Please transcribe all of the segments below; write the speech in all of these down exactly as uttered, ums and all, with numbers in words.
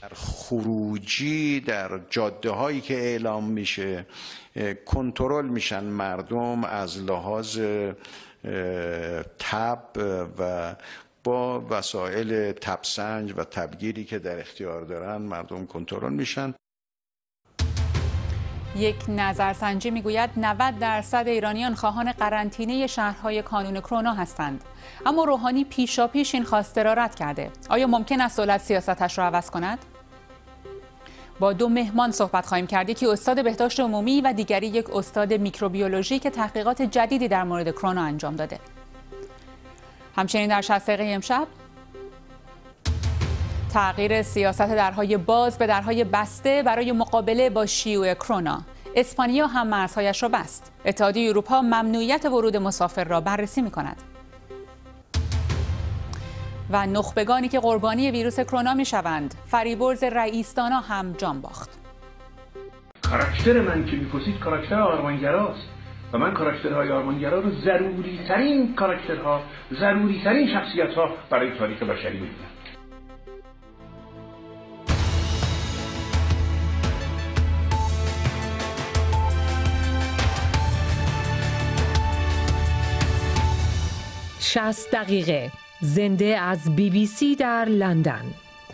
خروجی در جاده هایی که اعلام میشه کنترل میشن مردم از لحاظ تب و با وسایل تبسنج و تبگیری که در اختیار دارن مردم کنترل میشن. یک نظرسنجی میگوید نود درصد ایرانیان خواهان قرنطینه شهرهای کانون کرونا هستند. اما روحانی پیشاپیش این خواسته را رد کرده. آیا ممکن است دولت سیاستش را عوض کند؟ با دو مهمان صحبت خواهیم کرد، یکی استاد بهداشت عمومی و دیگری یک استاد میکروبیولوژی که تحقیقات جدیدی در مورد کرونا انجام داده. همچنین در شصت دقیقه امشب تغییر سیاست درهای باز به درهای بسته برای مقابله با شیوع کرونا. اسپانیا هم مرزهایش را بست. اتحادیه اروپا ممنوعیت ورود مسافر را بررسی می‌کند. و نخبگانی که قربانی ویروس کرونا می‌شوند، فریبرز رئیس‌دانا هم جان باخت. کاراکتر من که می‌پرسید کاراکتر آرمانگراست و من کاراکترهای آرمانگرا رو ضروری ترین کاراکترها، ضروری ترین شخصیت‌ها برای تاریخ بشری می‌دونم. شصت دقیقه زنده از بی بی سی در لندن.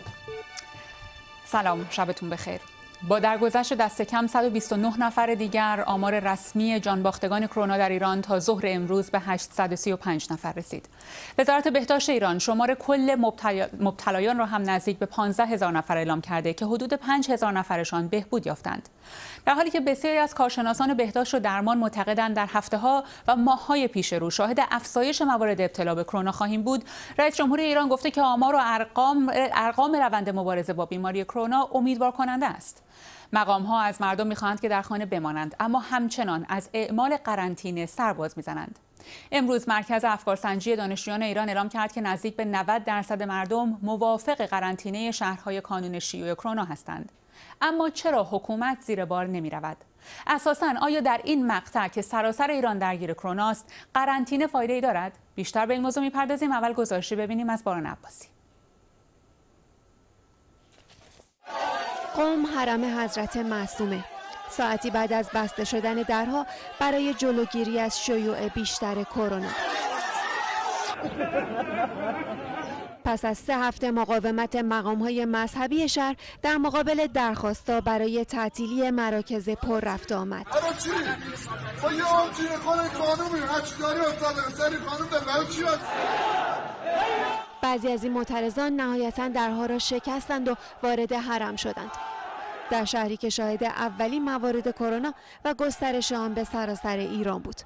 سلام، شبتون بخیر. با درگذشت دست کم صد و بیست و نه نفر دیگر، آمار رسمی جانباختگان کرونا در ایران تا ظهر امروز به هشتصد و سی و پنج نفر رسید. وزارت بهداشت ایران شمار کل مبتلایان را هم نزدیک به پانزده هزار نفر اعلام کرده که حدود پنج هزار نفرشان بهبود یافتند. در حالی که بسیاری از کارشناسان بهداشت و درمان معتقدند در هفته‌ها و ماه‌های پیش رو شاهد افزایش موارد ابتلا به کرونا خواهیم بود، رئیس جمهور ایران گفته که آمار و ارقام ارقام روند مبارزه با بیماری کرونا امیدوار کننده است. مقام ها از مردم می‌خواهند که در خانه بمانند، اما همچنان از اعمال قرنطینه سر باز می‌زنند. امروز مرکز افکارسنجی دانشجویان ایران اعلام کرد که نزدیک به نود درصد مردم موافق قرنطینه شهرهای کانون شیوع کرونا هستند. اما چرا حکومت زیر بار نمی‌رود؟ اساساً آیا در این مقطع که سراسر ایران درگیر کرونا است، قرنطینه فایده‌ای دارد؟ بیشتر به این موضوع می‌پردازیم. اول گزارشی ببینیم از باران عباسی. قم حرم حضرت معصومه. ساعتی بعد از بسته شدن درها برای جلوگیری از شیوع بیشتر کرونا. پس از سه هفته مقاومت مقام‌های مذهبی شهر در مقابل درخواست‌ها برای تعطیلی مراکز پر رفت آمد. بعضی از این معترضان نهایتاً درها را شکستند و وارد حرم شدند. در شهری که شاهد اولین موارد کرونا و گسترش آن به سراسر ایران بود.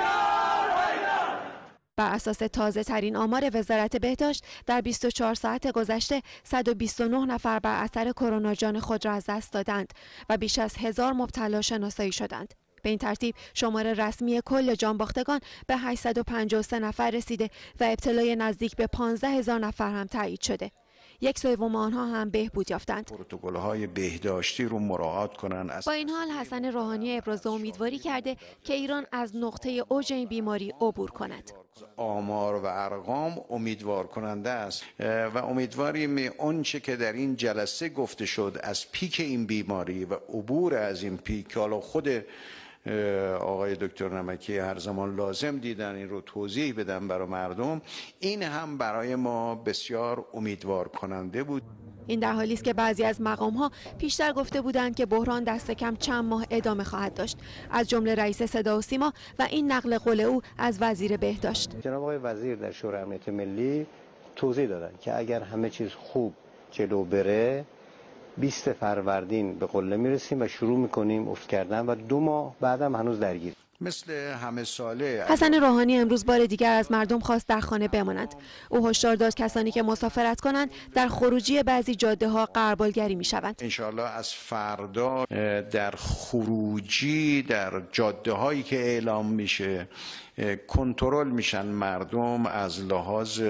بر اساس تازه ترین آمار وزارت بهداشت در بیست و چهار ساعت گذشته صد و بیست و نه نفر بر اثر کرونا جان خود را از دست دادند و بیش از هزار مبتلا شناسایی شدند. به این ترتیب شمار رسمی کل جانباختگان به هشتصد و پنجاه و سه نفر رسیده و ابتلای نزدیک به پانزده هزار نفر هم تایید شده. یک سوم آنها هم بهبود یافتند. پروتکل‌های بهداشتی رو مراعات کنن. با این حال حسن روحانی ابراز امیدواری کرده که ایران از نقطه اوج این بیماری عبور کند. آمار و ارقام امیدوار کننده است و امیدواریم آنچه که در این جلسه گفته شد از پیک این بیماری و عبور از این پیک، حالا خود آقای دکتر نمکی هر زمان لازم دیدن این رو توضیح بدن برای مردم، این هم برای ما بسیار امیدوار کننده بود. این در حالی است که بعضی از مقام‌ها پیشتر گفته بودند که بحران دست کم چند ماه ادامه خواهد داشت، از جمله رئیس صدا و سیما و این نقل قول او از وزیر بهداشت. جناب آقای وزیر در شورای امنیت ملی توضیح دادند که اگر همه چیز خوب جلو بره بیست فروردین به قله میرسیم و شروع میکنیم افت کردن و دو ماه بعدم هنوز درگیر. مثل همه ساله حسن روحانی امروز بار دیگر از مردم خواست در خانه بمانند. او هشدار داد کسانی که مسافرت کنند در خروجی بعضی جاده ها غربالگری میشوند. ان شاءالله از فردا در خروجی در جاده هایی که اعلام میشه کنترل میشن مردم از لحاظ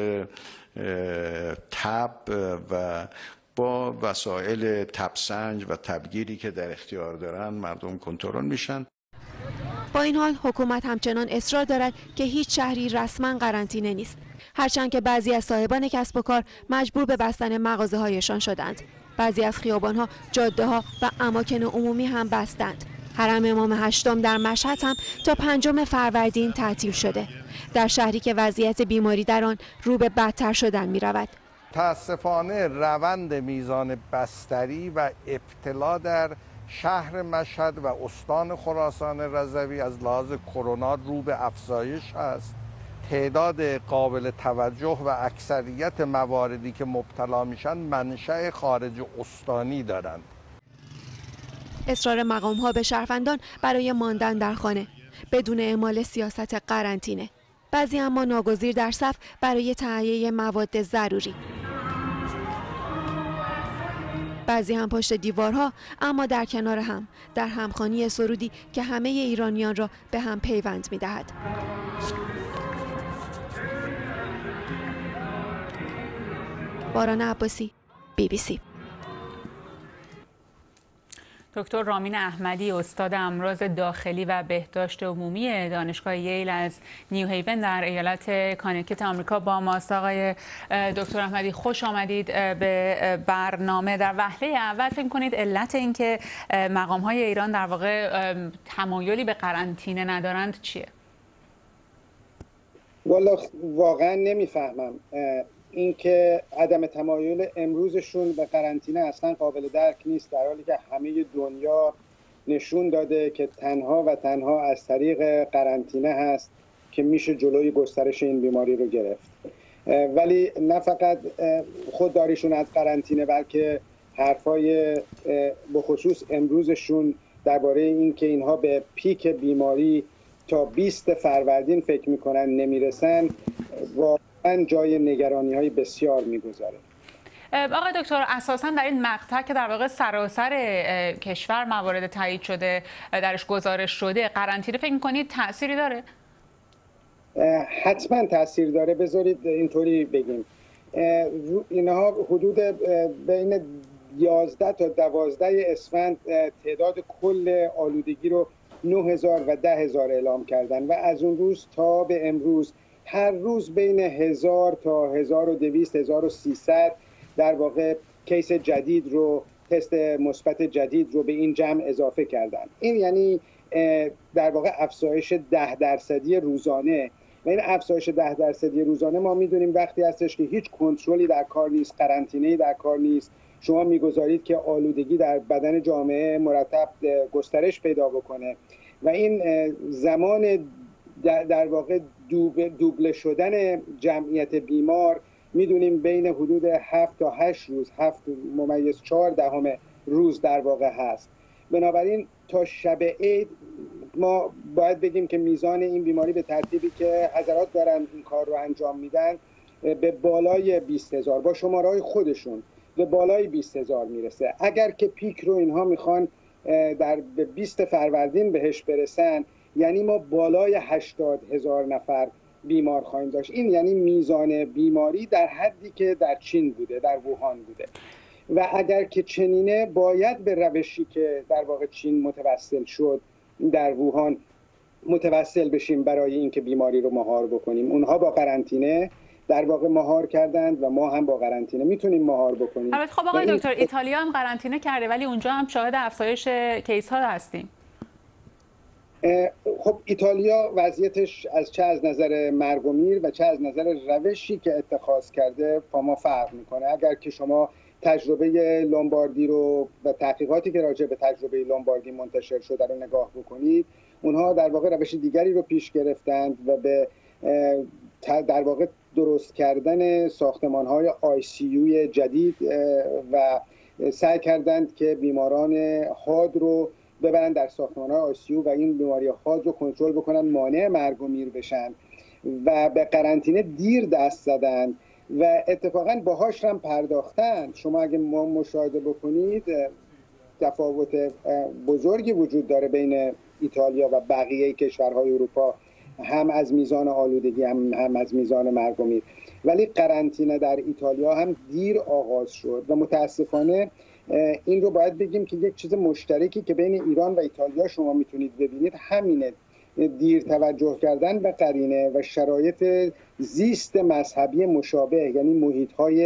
تب و با وسایل تبسنج و تبگیری که در اختیار دارن مردم کنترل میشن. با این حال حکومت همچنان اصرار دارد که هیچ شهری رسما قرنطینه نیست، هرچند که بعضی از صاحبان کسب و کار مجبور به بستن مغازه‌هایشان شدند. بعضی از خیابان‌ها، جاده‌ها و اماکن عمومی هم بستند. حرم امام هشتم در مشهد هم تا پنجم فروردین تعطیل شده. در شهری که وضعیت بیماری در آن رو به بدتر شدن می‌رود. متاسفانه روند میزان بستری و ابتلا در شهر مشهد و استان خراسان رضوی از لحاظ کرونا رو به افزایش است. تعداد قابل توجه و اکثریت مواردی که مبتلا میشن منشأ خارج استانی دارند. اصرار مقام‌ها به شهروندان برای ماندن در خانه بدون اعمال سیاست قرنطینه. بعضی اما ناگزیر در صف برای تهیه مواد ضروری. بعضی هم پشت دیوارها، اما در کنار هم، در همخوانی سرودی که همه ایرانیان را به هم پیوند می‌دهد. باران عباسی، بی بی سی. دکتر رامین احمدی، استاد امراض داخلی و بهداشت عمومی دانشگاه ییل از نیو هیون در ایالت کانتیکوت آمریکا با ماست. آقای دکتر احمدی خوش آمدید به برنامه. در وهله اول فکر کنید علت این که مقام‌های ایران در واقع تمایلی به قرنطینه ندارند چیه؟ والا واقعا نمیفهمم. اینکه عدم تمایل امروزشون به قرنطینه اصلا قابل درک نیست، در حالی که همه دنیا نشون داده که تنها و تنها از طریق قرنطینه هست که میشه جلوی گسترش این بیماری رو گرفت. ولی نه فقط خودداریشون از قرنطینه، بلکه حرفای به خصوص امروزشون درباره این که اینها به پیک بیماری تا بیست فروردین فکر میکنن نمیرسن و من جای نگرانی های بسیار میگذاره. آقای دکتر، اساساً در این مقطع که در واقع سراسر کشور موارد تایید شده، درش گزارش شده، قرنطینه فکر می‌کنید تأثیری داره؟ حتما تأثیر داره. بذارید اینطوری بگیم، اینها حدود بین یازده تا دوازده اسفند تعداد کل آلودگی رو نه هزار و ده هزار اعلام کردن و از اون روز تا به امروز هر روز بین هزار تا هزار و دویست هزار و سیصد در واقع کیس جدید رو، تست مثبت جدید رو به این جمع اضافه کردن. این یعنی در واقع افزایش ده درصدی روزانه و این افزایش ده درصدی روزانه ما میدونیم وقتی هستش که هیچ کنترلی در کار نیست، قرنطینه‌ای در کار نیست، شما میگذارید که آلودگی در بدن جامعه مرتب گسترش پیدا بکنه و این زمان در واقع دوبله شدن جمعیت بیمار میدونیم بین حدود هفت تا هشت روز، هفت ممیز چهار دهم روز در واقع هست. بنابراین تا شب عید ما باید بگیم که میزان این بیماری به ترتیبی که حضرات دارن این کار رو انجام میدن به بالای بیست هزار با شمارهای خودشون به بالای بیست هزار میرسه. اگر که پیک رو اینها میخوان در بیست فروردین بهش برسن، یعنی ما بالای هشتاد هزار نفر بیمار خواهیم داشت. این یعنی میزان بیماری در حدی که در چین بوده، در ووهان بوده و اگر که چنینه باید به روشی که در واقع چین متوسل شد در ووهان متوسل بشیم برای اینکه بیماری رو مهار بکنیم. اونها با قرنطینه در واقع مهار کردند و ما هم با قرنطینه میتونیم مهار بکنیم. البته خب آقای دکتر، ایتالیا هم قرنطینه کرده ولی اونجا هم شاهد افزایش کیس ها هستیم. خب ایتالیا وضعیتش از چه از نظر مرگ و میر و چه از نظر روشی که اتخاذ کرده با ما فرق میکنه. اگر که شما تجربه لومباردی رو و تحقیقاتی که راجع به تجربه لومباردی منتشر شده رو نگاه بکنید، اونها در واقع روش دیگری رو پیش گرفتند و به در واقع درست کردن ساختمان‌های آی سی یو جدید و سعی کردند که بیماران حاد رو ببرن در ساختمان‌های آی سی یو و این بیماری حاد رو کنترل بکنن، مانع مرگ و میر بشن و به قرنطینه دیر دست زدن و اتفاقاً باهاش هم پرداختن. شما اگه ما مشاهده بکنید تفاوت بزرگی وجود داره بین ایتالیا و بقیه کشورهای اروپا، هم از میزان آلودگی هم, هم از میزان مرگ و میر. ولی قرنطینه در ایتالیا هم دیر آغاز شد و متاسفانه این رو باید بگیم که یک چیز مشترکی که بین ایران و ایتالیا شما میتونید ببینید همینه، دیر توجه کردن به قرینه و شرایط زیست مذهبی مشابه، یعنی محیط‌های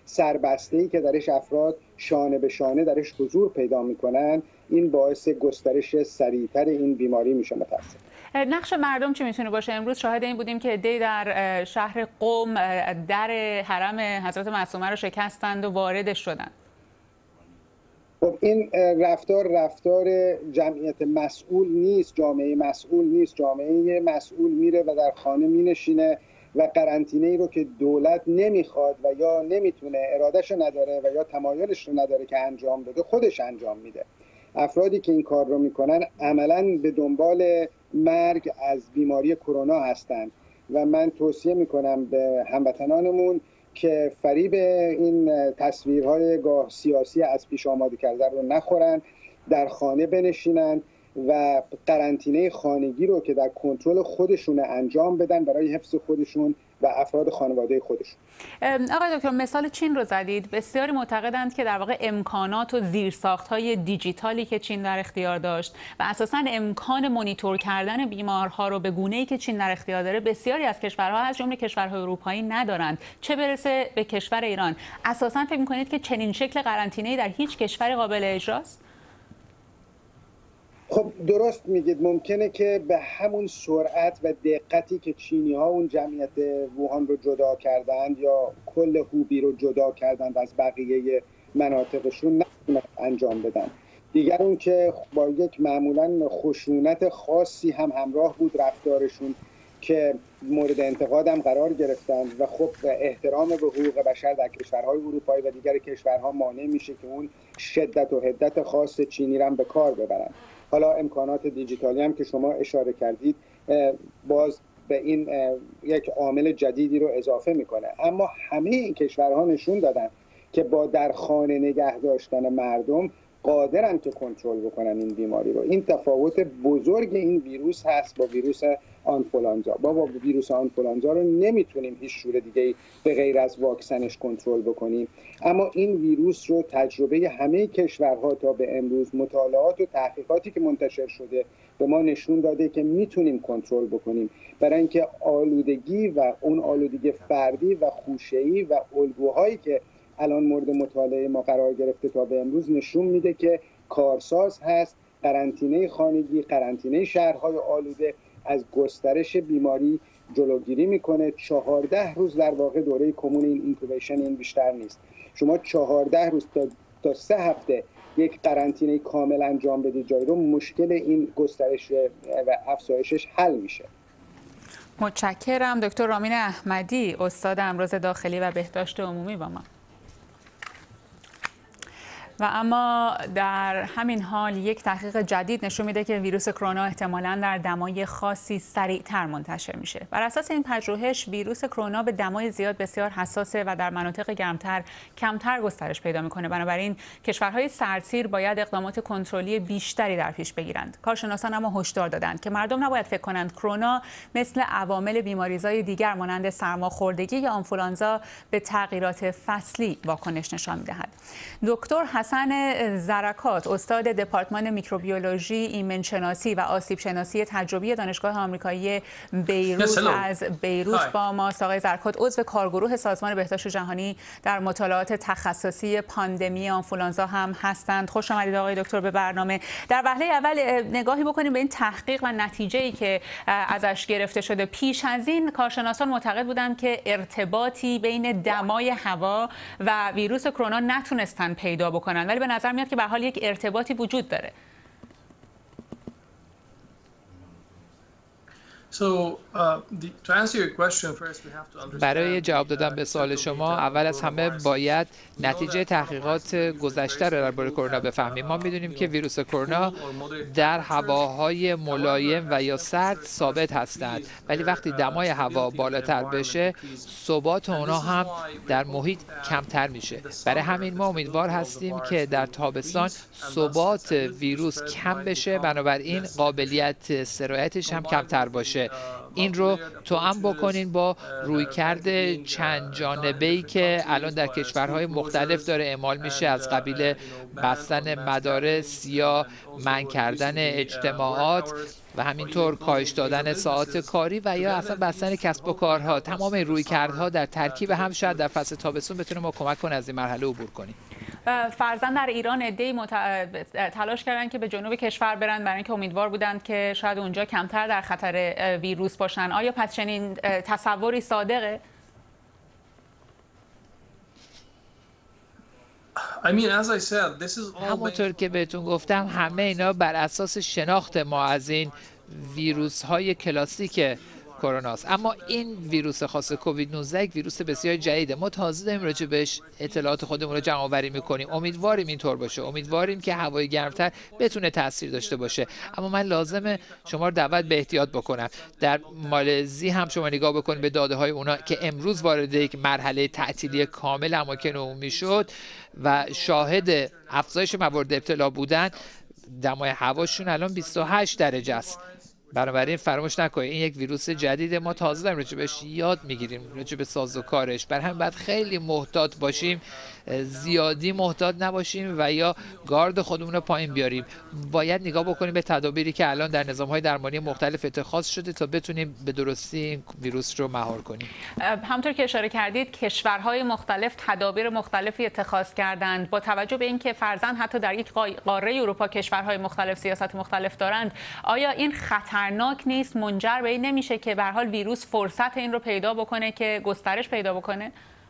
سربسته‌ای که درش افراد شانه به شانه درش حضور پیدا میکنن، این باعث گسترش سریعتر این بیماری میشه. متاسفم. نقش مردم چی میتونه باشه؟ امروز شاهد این بودیم که عده‌ای در شهر قم در حرم حضرت معصومه رو شکستند و واردش شدند. خب این رفتار رفتار جمعیت مسئول نیست، جامعه مسئول نیست. جامعه مسئول میره و در خانه مینشینه و قرنطینه ای رو که دولت نمیخواد و یا نمیتونه، ارادهش نداره و یا تمایلش رو نداره که انجام بده، خودش انجام میده. افرادی که این کار رو میکنن عملاً به دنبال مرگ از بیماری کرونا هستند و من توصیه میکنم به هموطنانمون که فریب این تصویرهای گاه سیاسی از پیش آماده کرده رو نخورن، در خانه بنشینن و قرنطینه خانگی رو که در کنترل خودشون انجام بدن برای حفظ خودشون و افراد خانواده خودشون. آقای دکتر، مثال چین رو زدید. بسیاری معتقدند که در واقع امکانات و زیرساخت‌های دیجیتالی که چین در اختیار داشت و اساساً امکان مانیتور کردن بیمارها رو به گونه‌ای که چین در اختیار داره بسیاری از کشورها از جمله کشورهای اروپایی ندارند، چه برسه به کشور ایران. اساساً فکر می‌کنید که چنین شکل قرنطینه‌ای در هیچ کشوری قابل اجراست؟ خب درست میگید، ممکنه که به همون سرعت و دقتی که چینی ها اون جمعیت ووهان رو جدا کردند یا کل هوبی رو جدا کردند از بقیه مناطقشون نتونن انجام بدن. دیگر اون که با یک معمولا خشونت خاصی هم همراه بود رفتارشون که مورد انتقاد هم قرار گرفتند و خب احترام به حقوق بشر در کشورهای اروپایی و دیگر کشورها مانع میشه که اون شدت و حدت خاص چینی رو هم به کار ببرن. حالا امکانات دیجیتالی هم که شما اشاره کردید باز به این یک عامل جدیدی رو اضافه میکنه، اما همه این کشورها نشون دادن که با در خانه نگه داشتن مردم قادرن که کنترل بکنن این بیماری رو. این تفاوت بزرگ این ویروس هست با ویروس آنفولانزا. با با ویروس آنفولانزا رو نمیتونیم هیچ شور دیگه به غیر از واکسنش کنترل بکنیم، اما این ویروس رو تجربه همه کشورها تا به امروز، مطالعات و تحقیقاتی که منتشر شده به ما نشون داده که میتونیم کنترل بکنیم، برای اینکه آلودگی و اون آلودگی فردی و خوشه‌ای و الگوهایی که الان مورد مطالعه ما قرار گرفته تا به امروز نشون میده که کارساز هست. قرنطینه خانگی، قرنطینه شهرهای آلوده از گسترش بیماری جلوگیری میکنه. چهارده روز در واقع دوره کمون این اینکوبیشن این بیشتر نیست. شما چهارده روز تا, تا سه هفته یک قرنطینه کامل انجام بدید جایی رو، مشکل این گسترش و افزایشش حل میشه. متشکرم. دکتر رامین احمدی، استاد امراض داخلی و بهداشت عمومی با ما. و اما در همین حال یک تحقیق جدید نشون میده که ویروس کرونا احتمالاً در دمای خاصی سریعتر منتشر میشه. بر اساس این پژوهش ویروس کرونا به دمای زیاد بسیار حساسه و در مناطق گرمتر کمتر گسترش پیدا میکنه. بنابراین کشورهای سردسیر باید اقدامات کنترلی بیشتری در پیش بگیرند. کارشناسان اما هشدار دادند که مردم نباید فکر کنند کرونا مثل عوامل بیماریزای دیگر مانند سرماخوردگی یا آنفولانزا به تغییرات فصلی واکنش نشان میدهد. دکتر حسن زرکات، استاد دپارتمان میکروبیولوژی، ایمنشناسی و آسیب شناسی تجربی دانشگاه آمریکایی بیروت از بیروت با ماست. آقای زرکات عضو کارگروه سازمان بهداشت جهانی در مطالعات تخصصی پاندمی آنفولانزا هم هستند. خوش آمدید آقای دکتر به برنامه. در وهله اول نگاهی بکنیم به این تحقیق و نتیجه‌ای که ازش گرفته شده. پیش از این کارشناسان معتقد بودند که ارتباطی بین دمای هوا و ویروس کرونا نتونستن پیدا بکنن، ولی به نظر میاد که به حال یک ارتباطی وجود داره. برای جواب دادن به سوال شما، اول از همه باید نتیجه تحقیقات گذشته را درباره کرونا بفهمیم. ما میدونیم که ویروس کرونا در هواهای ملایم و یا سرد ثابت هستند، ولی وقتی دمای هوا بالاتر بشه ثبات اونا هم در محیط کمتر میشه. برای همین ما امیدوار هستیم که در تابستان ثبات ویروس کم بشه، بنابراین قابلیت سرایتش هم کمتر باشه. این رو توأم بکنین با رویکرد چند جانبه‌ای که الان در کشورهای مختلف داره اعمال میشه، از قبیل بستن مدارس یا منع کردن اجتماعات و همینطور کاهش دادن ساعات کاری و یا اصلا بستن کسب و کارها. تمام این رویکردها در ترکیب هم شاید در فصل تابستون بتونه ما کمک کنه از این مرحله عبور کنیم. فرزند در ایران عده‌ای مت... تلاش کردن که به جنوب کشور برن برای اینکه امیدوار بودند که شاید اونجا کمتر در خطر ویروس باشن. آیا پس چنین تصوری صادقه؟ همونطور که بهتون گفتم همه اینا بر اساس شناخت ما از این ویروس های کلاسیک کروناست. اما این ویروس خاص کووید نوزده یک ویروس بسیار جدیده. ما تازه داریم راجع بهش اطلاعات خودمون رو جمع آوری میکنیم. امیدواریم اینطور باشه. امیدواریم که هوای گرمتر بتونه تاثیر داشته باشه. اما من لازمه شما رو دعوت به احتیاط بکنم. در مالزی هم شما نگاه بکنید به داده های اونا که امروز وارد یک مرحله تعطیلی کامل اماکن عمومی شد و شاهد افزایش موارد ابتلا بودن. دمای هواشون الان بیست و هشت درجه است. بنابراین فراموش نکنید این یک ویروس جدیده. ما تازه داریم راجع بهش یاد میگیریم، راجع به سازوکارش. برای همین باید خیلی محتاط باشیم، زیادی محتاط نباشیم و یا گارد خودمون رو پایین بیاریم. باید نگاه بکنیم به تدابیری که الان در نظام‌های درمانی مختلف اتخاذ شده تا بتونیم به درستی این ویروس رو مهار کنیم. همونطور که اشاره کردید کشورهای مختلف تدابیر مختلفی اتخاذ کردند. با توجه به اینکه فرضاً حتی در یک قاره اروپا کشورهای مختلف سیاست مختلف دارند، آیا این خطرناک نیست؟ منجر به این نمیشه که به هر حال ویروس فرصت این رو پیدا بکنه که گسترش پیدا بکنه؟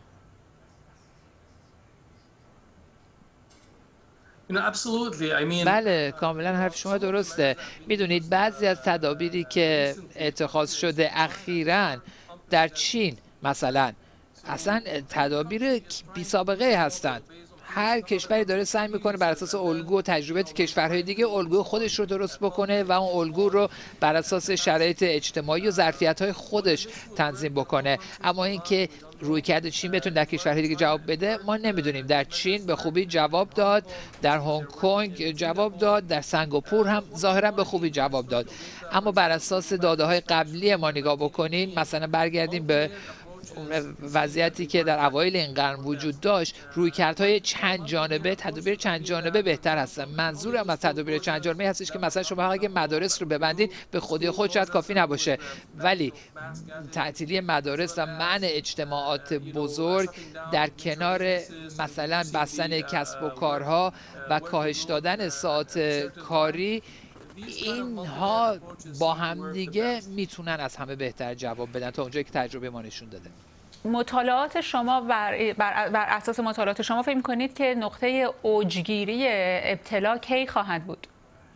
بله کاملا حرف شما درسته. میدونید بعضی از تدابیری که اتخاذ شده اخیراً در چین مثلا اصلا تدابیر بی سابقه هستند. هر کشوری داره سعی میکنه بر اساس الگو و تجربه کشورهای دیگه الگو خودش رو درست بکنه و اون الگو رو بر اساس شرایط اجتماعی و ظرفیت‌های خودش تنظیم بکنه. اما اینکه رویکرد چین بتونه در کشورهای دیگه جواب بده ما نمیدونیم. در چین به خوبی جواب داد، در هنگ کنگ جواب داد، در سنگاپور هم ظاهرا به خوبی جواب داد. اما بر اساس داده‌های قبلی ما نگاه بکنین، مثلا برگردیم به وضعیتی که در اوایل این قرن وجود داشت، رویکردهای چند جانبه، تدابیر چند جانبه بهتر هستن. منظورم از تدابیر چند جانبه هستش که مثلا شما اگه مدارس رو ببندین به خودی خود شاید کافی نباشه، ولی تعطیلی مدارس و منع اجتماعات بزرگ در کنار مثلا بستن کسب و کارها و کاهش دادن ساعات کاری، اینها با هم دیگه میتونن از همه بهتر جواب بدن تا اونجایی که تجربه ما نشون داده. مطالعات شما بر, بر, بر اساس مطالعات شما فکر می‌کنید که نقطه اوجگیری ابتلا کی خواهد بود؟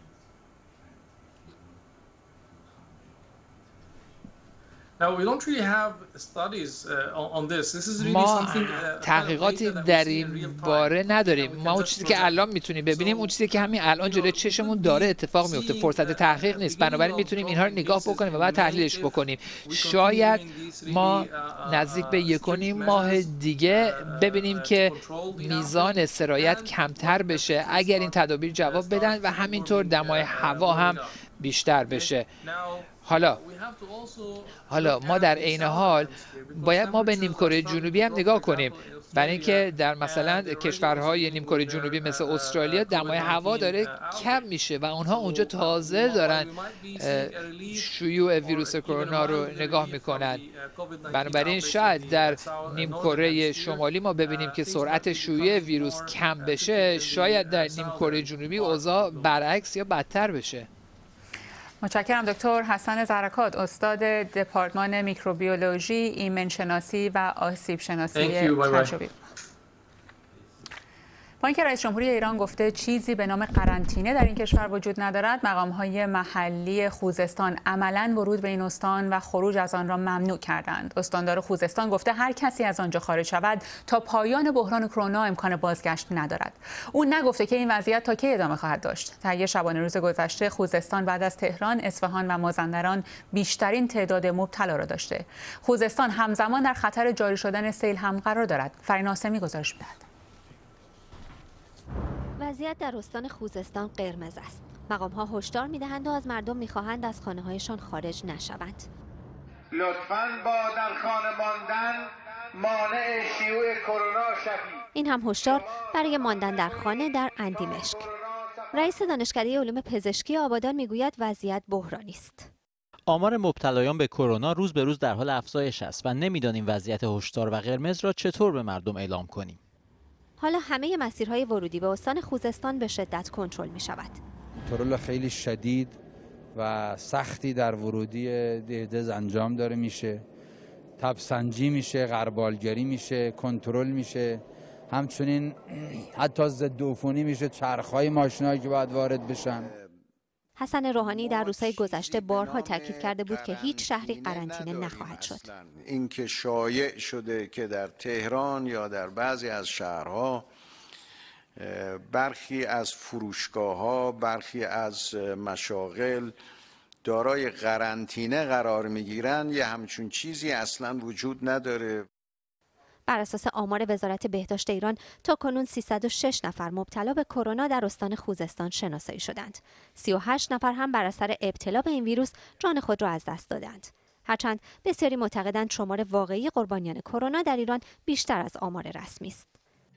ما تحقیقاتی در این باره نداریم. ما اون چیزی که الان میتونیم ببینیم اون چیزی که همین الان جلوی چشمون داره اتفاق میفته. فرصت تحقیق نیست، بنابراین میتونیم اینها رو نگاه بکنیم و بعد تحلیلش بکنیم. شاید ما نزدیک به یک و نیم ماه دیگه ببینیم که میزان سرایت کمتر بشه اگر این تدابیر جواب بدن و همینطور دمای هوا هم بیشتر بشه. حالا حالا ما در عین حال باید ما به نیمکره جنوبی هم نگاه کنیم، برای اینکه در مثلا کشورهای نیمکره جنوبی مثل استرالیا دمای هوا داره کم میشه و اونها اونجا تازه دارن شیوع ویروس کرونا رو نگاه میکنن. بنابراین شاید در نیمکره شمالی ما ببینیم که سرعت شیوع ویروس کم بشه، شاید در نیمکره جنوبی اوضاع برعکس یا بدتر بشه. متشکرم دکتر حسن زرکات، استاد دپارتمان میکروبیولوژی، ایمن شناسی و آسیب شناسی تجربی. با اینکه رئیس جمهوری ایران گفته چیزی به نام قرنطینه در این کشور وجود ندارد، مقام‌های محلی خوزستان عملاً ورود به این استان و خروج از آن را ممنوع کردند. استاندار خوزستان گفته هر کسی از آنجا خارج شود تا پایان بحران کرونا امکان بازگشت ندارد. او نگفته که این وضعیت تا کی ادامه خواهد داشت. طی شبانه روز گذشته خوزستان بعد از تهران، اصفهان و مازندران بیشترین تعداد مبتلا را داشته. خوزستان همزمان در خطر جاری شدن سیل هم قرار دارد. فرین آسمی گزارش می‌دهد. وضعیت در استان خوزستان قرمز است. مقام‌ها هشدار می‌دهند و از مردم می‌خواهند از خانه‌هایشان خارج نشوند. لطفاً با در خانه ماندن مانع شیوع کرونا شوید. این هم هشدار برای ماندن در خانه در اندیمشک. رئیس دانشکده علوم پزشکی آبادان میگوید وضعیت بحرانی است. آمار مبتلایان به کرونا روز به روز در حال افزایش است و نمیدانیم وضعیت هشدار و قرمز را چطور به مردم اعلام کنیم. حالا همه مسیرهای ورودی به استان خوزستان به شدت کنترل می شود. کنترل خیلی شدید و سختی در ورودی دهدز انجام داره میشه. تبسنجی میشه، غربالگری میشه، کنترل میشه. همچنین حتی ضد عفونی میشه، چرخهای ماشینایی که باید وارد بشن. حسن روحانی در روزهای گذشته بارها تاکید کرده بود که هیچ شهری قرنطینه نخواهد شد. این که شایع شده که در تهران یا در بعضی از شهرها برخی از فروشگاه‌ها، برخی از مشاغل دارای قرنطینه قرار میگیرن، یه همچون چیزی اصلا وجود نداره. بر اساس آمار وزارت بهداشت ایران تا کنون سیصد و شش نفر مبتلا به کرونا در استان خوزستان شناسایی شدند. سی و هشت نفر هم بر اثر ابتلا به این ویروس جان خود را از دست دادند. هرچند بسیاری معتقدند شمار واقعی قربانیان کرونا در ایران بیشتر از آمار رسمی است.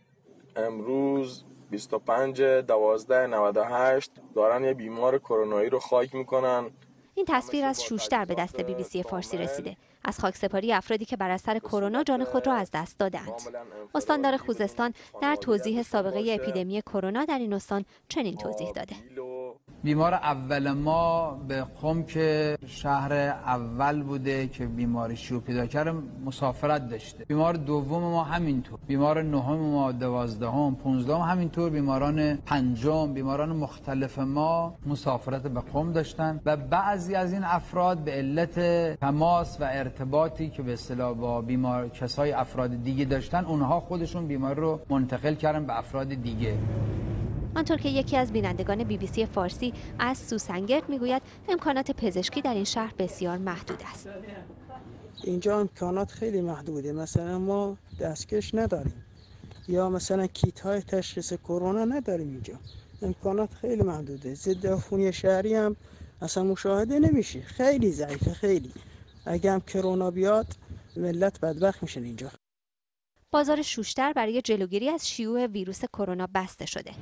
امروز بیست و پنج دوازده نود و هشت دارن یه بیمار کرونایی رو خاک میکنن. این تصویر از شوشتر به دست بی بی سی فارسی رسیده، از خاکسپاری افرادی که بر اثر کرونا جان خود را از دست دادند. استاندار خوزستان در توضیح سابقه اپیدمی کرونا در این استان چنین توضیح داده: بیمار اول ما به قم که شهر اول بوده که بیماری شیوع پیدا کرده مسافرت داشته. بیمار دوم ما همینطور، بیمار نهم ما دوازدهم، پانزدهم همینطور، بیماران پنجم، بیماران مختلف ما مسافرت به قم داشتن و بعضی از این افراد به علت تماس و ارتباطی که به اصطلاح با بیمار کسای افراد دیگه داشتن، اونها خودشون بیماری رو منتقل کردن به افراد دیگه. آنطور که یکی از بینندگان بی بی سی فارسی از سوسنگرد میگوید امکانات پزشکی در این شهر بسیار محدود است. اینجا امکانات خیلی محدوده، مثلا ما دستکش نداریم یا مثلا کیت های تشخیص کرونا نداریم. اینجا امکانات خیلی محدوده. ضد عفونی شهری هم اصلا مشاهده نمیشه، خیلی ضعیفه. خیلی اگه هم کرونا بیاد ملت بدبخت میشن. اینجا بازار شوشتر برای جلوگیری از شیوع ویروس کرونا بسته شده.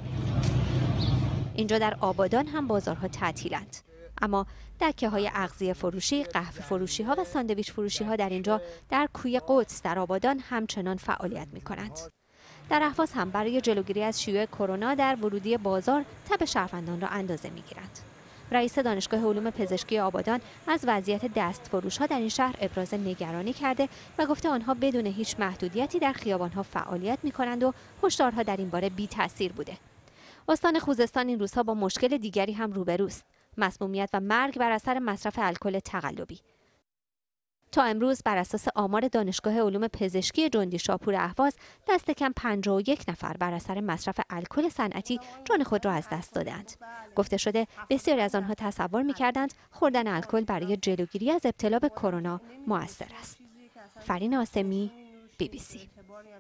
اینجا در آبادان هم بازارها تعطیلند، اما دکه های اغذیه فروشی، قهوه فروشی ها و ساندویچ فروشی ها در اینجا در کوی قدس در آبادان همچنان فعالیت می کنند. در اهواز هم برای جلوگیری از شیوع کرونا در ورودی بازار تب شهروندان را اندازه می گیرند. رئیس دانشگاه علوم پزشکی آبادان از وضعیت دستفروش ها در این شهر ابراز نگرانی کرده و گفته آنها بدون هیچ محدودیتی در خیابان ها فعالیت می کنند و هشدارها در این باره بی تاثیر بوده. استان خوزستان این روزها با مشکل دیگری هم روبروست: مسمومیت و مرگ بر اثر مصرف الکل تقلبی. تا امروز بر اساس آمار دانشگاه علوم پزشکی جندی شاپور اهواز دست کم پنجاه و یک نفر بر اثر مصرف الکل صنعتی جان خود را از دست دادند. گفته شده بسیاری از آنها تصور می‌کردند خوردن الکل برای جلوگیری از ابتلا به کرونا مؤثر است. فرین آسمی، بی بی سی.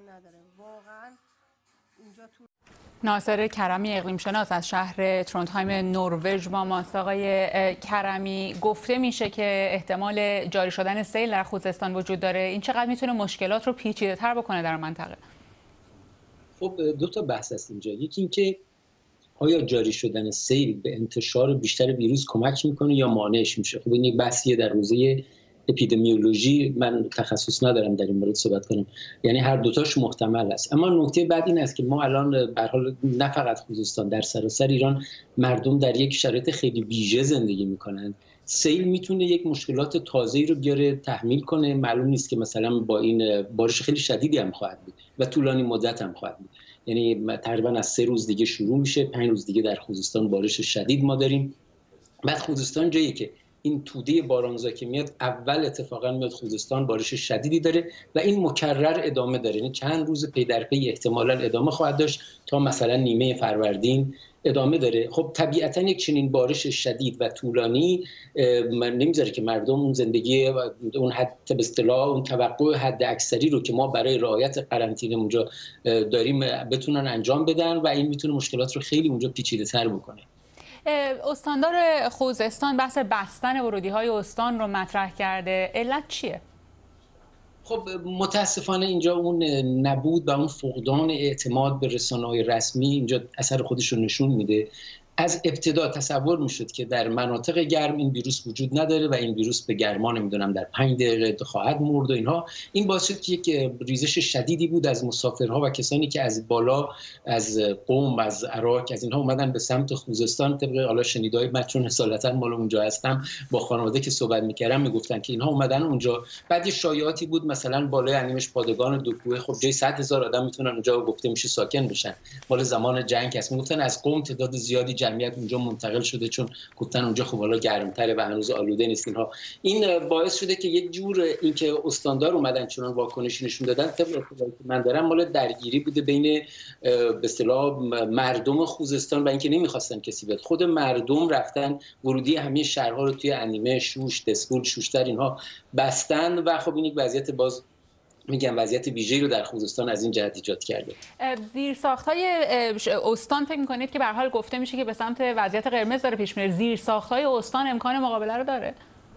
ناصر کرمی اقلیم شناس از شهر تروندهایم نروژ با ماست. آقای کرمی، گفته میشه که احتمال جاری شدن سیل در خوزستان وجود داره. این چقدر میتونه مشکلات رو پیچیده تر بکنه در منطقه؟ خب دو تا بحث هست اینجا. یکی این که آیا جاری شدن سیل به انتشار بیشتر ویروس کمک میکنه یا مانعش میشه. خب این یک بحثیه در حوزه اپیدمیولوژی، من تخصص ندارم در این مورد صحبت کنم، یعنی هر دوتاش محتمل است. اما نکته بعد این است که ما الان به هر حال نه فقط خوزستان، در سراسر ایران مردم در یک شرایط خیلی ویژه زندگی میکنند. سیل میتونه یک مشکلات تازه‌ای رو بیاره، تحمیل کنه. معلوم نیست که مثلا با این بارش خیلی شدیدی هم خواهد بود و طولانی مدت هم خواهد بود. یعنی تقریبا از سه روز دیگه شروع میشه، پنج روز دیگه در خوزستان بارش شدید ما داریم. بعد خوزستان جایی که این توده بارانزا که میاد اول اتفاقا میاد خوزستان بارش شدیدی داره و این مکرر ادامه داره، یعنی چند روز پی در پی احتمالاً ادامه خواهد داشت تا مثلا نیمه فروردین ادامه داره. خب طبیعتا یک چنین بارش شدید و طولانی نمیذاره که مردم اون زندگی اون حد به اصطلاح اون توقع حد اکثری رو که ما برای رعایت قرنطینه اونجا داریم بتونن انجام بدن و این میتونه مشکلات رو خیلی اونجا پیچیده‌تر بکنه. استاندار خوزستان بحث بستن ورودی‌های استان رو مطرح کرده. علت چیه؟ خب متاسفانه اینجا اون نبود و اون فقدان اعتماد به رسانه‌های رسمی اینجا اثر خودش رو نشون میده. از ابتدا تصور میشد که در مناطق گرم این ویروس وجود نداره و این ویروس به گرما نمیدونم در پنج دقیقه خواهد مرد و اینها. این باعث شد که یک ریزش شدیدی بود از مسافرها و کسانی که از بالا از قم، از عراق، از اینها اومدن به سمت خوزستان. طبق حالا شنیدای من چون اصالتا مال اونجا هستم با خانواده که صحبت میکردم میگفتن که اینها اومدن اونجا. بعد یه شایعاتی بود مثلا بالای انیمش پادگان دو خب جای صد هزار آدم میتونن اونجا گفته میشه ساکن بشن. مال زمان جنگ هست. میگفتن از قم تعداد زیادی جمعیت اونجا منتقل شده چون گفتن اونجا خب حالا گرم‌تره و هنوز آلوده نیست اینها. این باعث شده که یک جور اینکه استاندار اومدن چون واکنشی نشون دادن. طبق اطلاعاتی که من دارم مال درگیری بوده بین به اصطلاح مردم خوزستان و اینکه نمیخواستن کسی بیاد. خود مردم رفتن ورودی همه شهرها رو توی انیمه، شوش، دسفول، شوشتر اینها بستن و خب این یک وضعیت باز میگم وضعیت ویژه‌ای رو در خوزستان از این جهت ایجاد کرده. زیرساخت‌های استان فکر می‌کنید که به هر حال گفته میشه که به سمت وضعیت قرمز داره پیش میره، زیرساخت‌های استان امکان مقابله رو داره؟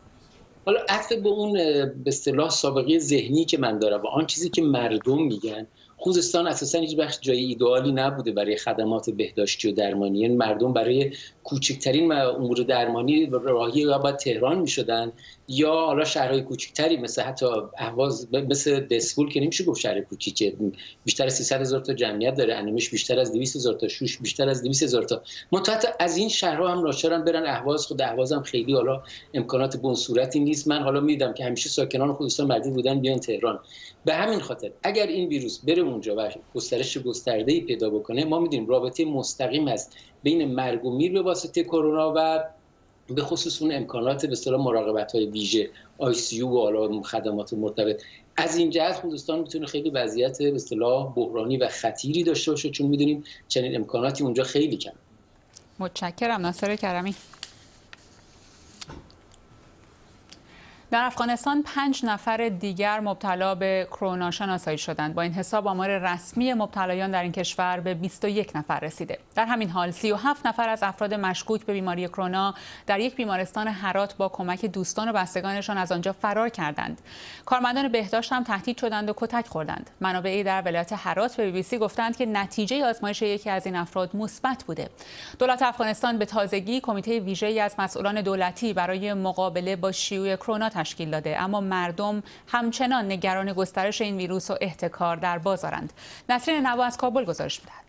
حالا عطف به اون به اصطلاح سابقه ذهنی که من دارم و آن چیزی که مردم میگن، خوزستان اساساً هیچ وقت جای ایدئالی نبوده برای خدمات بهداشتی و درمانی. یعنی مردم برای کوچکترین امور درمانی راهی یا باید تهران میشدن یا حالا شهرهای کوچکتری مثل حتی اهواز، مثل دسفول که نمیشه گفت شهر کوچیکه، بیشتر از سیصد هزار تا جمعیت داره، انیمش بیشتر از دویست هزار تا، شوش بیشتر از دویست هزار تا. منتها از این شهرها هم ناچارن برن اهواز. خود اهواز هم خیلی حالا امکانات به اون صورتی نیست. من حالا میدم که همیشه ساکنان خوزستان مجبور بودن بیان تهران. به همین خاطر اگر این ویروس بره اونجا و گسترش گسترده‌ای پیدا بکنه، ما میدونیم رابطه مستقیم است بین مرگ و میر به واسطه کرونا و به خصوص اون امکانات به اصطلاح مراقبت‌های ویژه آی سی یو و حالا خدمات مرتبط. از این جهت خوزستان میتونه خیلی وضعیت به اصطلاح بحرانی و خطیری داشته باشه چون میدونیم چنین امکاناتی اونجا خیلی کم. متشکرم ناصر کرمی. در افغانستان پنج نفر دیگر مبتلا به کرونا شناسایی شدند. با این حساب آمار رسمی مبتلایان در این کشور به بیست و یک نفر رسیده. در همین حال سی و هفت نفر از افراد مشکوک به بیماری کرونا در یک بیمارستان هرات با کمک دوستان و بستگانشان از آنجا فرار کردند. کارمندان بهداشت هم تهدید شدند و کتک خوردند. منابعی در ولایت هرات به بی بی سی گفتند که نتیجه آزمایش یکی از این افراد مثبت بوده. دولت افغانستان به تازگی کمیته ویژه‌ای از مسئولان دولتی برای مقابله با شیوع کرونا تشکیل داده، اما مردم همچنان نگران گسترش این ویروس و احتکار در بازارند. نسرین نوا از کابل گزارش می‌دهد.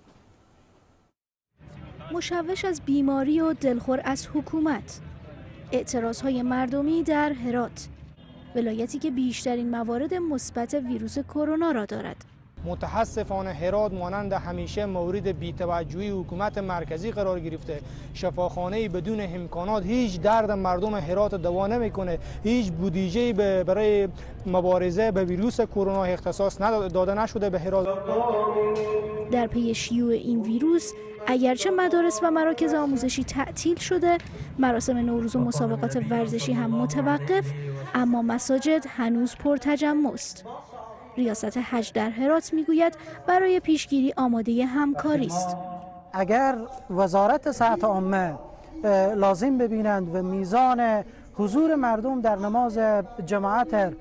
مشوش از بیماری و دلخور از حکومت، اعتراضهای مردمی در هرات، ولایتی که بیشترین موارد مثبت ویروس کرونا را دارد. متاسفانه هرات مانند همیشه مورد بی‌توجهی حکومت مرکزی قرار گرفته. شفاخانه بدون امکانات هیچ درد مردم هرات دوا نمیکنه. هیچ بودجه‌ای برای مبارزه با ویروس کرونا اختصاص داده نشده به هرات. در پی شیوع این ویروس اگرچه مدارس و مراکز آموزشی تعطیل شده، مراسم نوروز و مسابقات ورزشی هم متوقف، اما مساجد هنوز پرتجمع است. ریاست حج در هرات میگوید برای پیشگیری آماده همکاری است. اگر وزارت صحت عامه لازم ببینند و میزان حضور مردم در نماز جماعت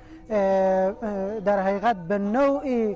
در حقیقت به نوعی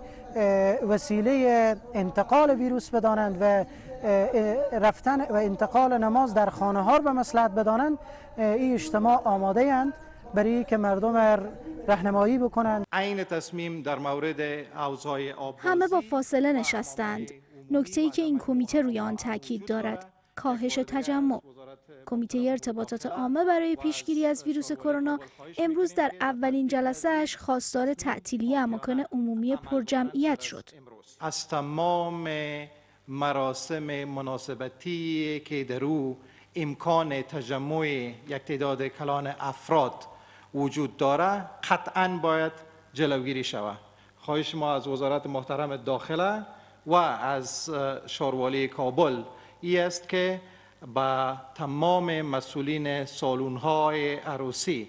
وسیله انتقال ویروس بدانند و رفتن و انتقال نماز در خانه ها به مصلحت بدانند، این اجتماع آماده اند برای که مردم راهنمایی بکنند. عین تصمیم در مورد اوضاع آب همه با فاصله نشستند. نکته‌ای که این کمیته روی آن تاکید دارد کاهش تجمع. کمیته ارتباطات عامه برای پیشگیری از ویروس کرونا امروز در اولین جلسه‌اش خواستار تعطیلی اماکن عمومی پرجمعیت شد. از تمام مراسم مناسبتی که در او امکان تجمع یک تعداد کلان افراد وجود داره قطعاً باید جلوگیری شود. خواهش ما از وزارت محترم داخله و از شاروالی کابل ای است که با تمام مسئولین سالون‌های عروسی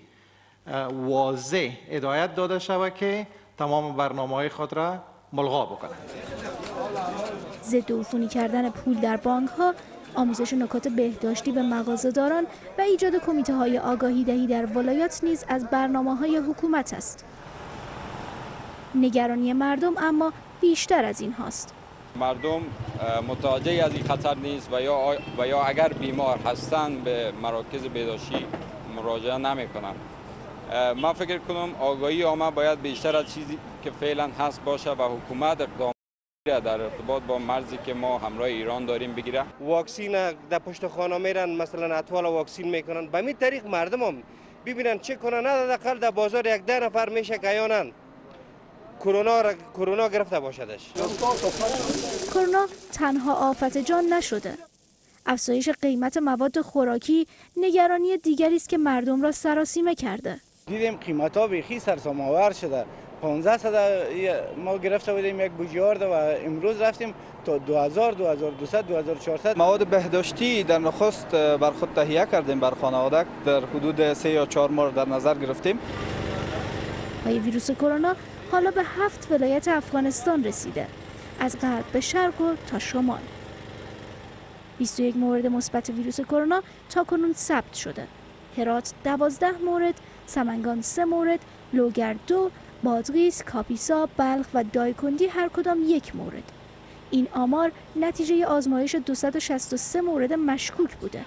واضح هدایت داده شود که تمام برنامه‌های خود را ملغا بکنند. ضد عفونی کردن پول در بانک‌ها آموزش نکات بهداشتی به مغازه‌داران و ایجاد کمیته‌های آگاهی دهی در ولایات نیز از برنامه‌های حکومت است. نگرانی مردم اما بیشتر از این هاست. مردم متوجه از این خطر نیست و یا و یا اگر بیمار هستند به مراکز بهداشتی مراجعه نمی‌کنند. من فکر کنم آگاهی عامه باید بیشتر از چیزی که فعلا هست باشه و حکومت اقدام در ارتباط با مرزی که ما همراه ایران داریم بگیره. واکسین در پشت خانه میرن، مثلا اطفال واکسین میکنن، به این طریق مردم هم ببینن چه کنن. نه حداقل در بازار یک ده نفر میشه که یانن کرونا را کرونا گرفته باشدش. کرونا تنها آفت جان نشده. افزایش قیمت مواد خوراکی نگرانی دیگری است که مردم را سراسیمه کرده. دیدیم قیمت‌ها بیخی سرسام‌آور شده. پانزده صد ما گرفته بودیم یک بوجیارد و امروز رفتیم تا دو هزار، دو هزار و دویست، دو هزار و چهارصد. مواد بهداشتی در نخست بر خود تهیه کردیم بر خانواده در حدود سه یا چهار ماه در نظر گرفتیم. های ویروس کرونا حالا به هفت ولایت افغانستان رسیده، از غرب به شرق و تا شمال. بیست و یک مورد مثبت ویروس کرونا تاکنون ثبت شده. هرات دوازده مورد، سمنگان سه مورد، لوگر دو، بادغیس، کاپیسا، بلخ و دایکندی هر کدام یک مورد. این آمار نتیجه آزمایش دویست و شصت و سه مورد مشکوک بوده.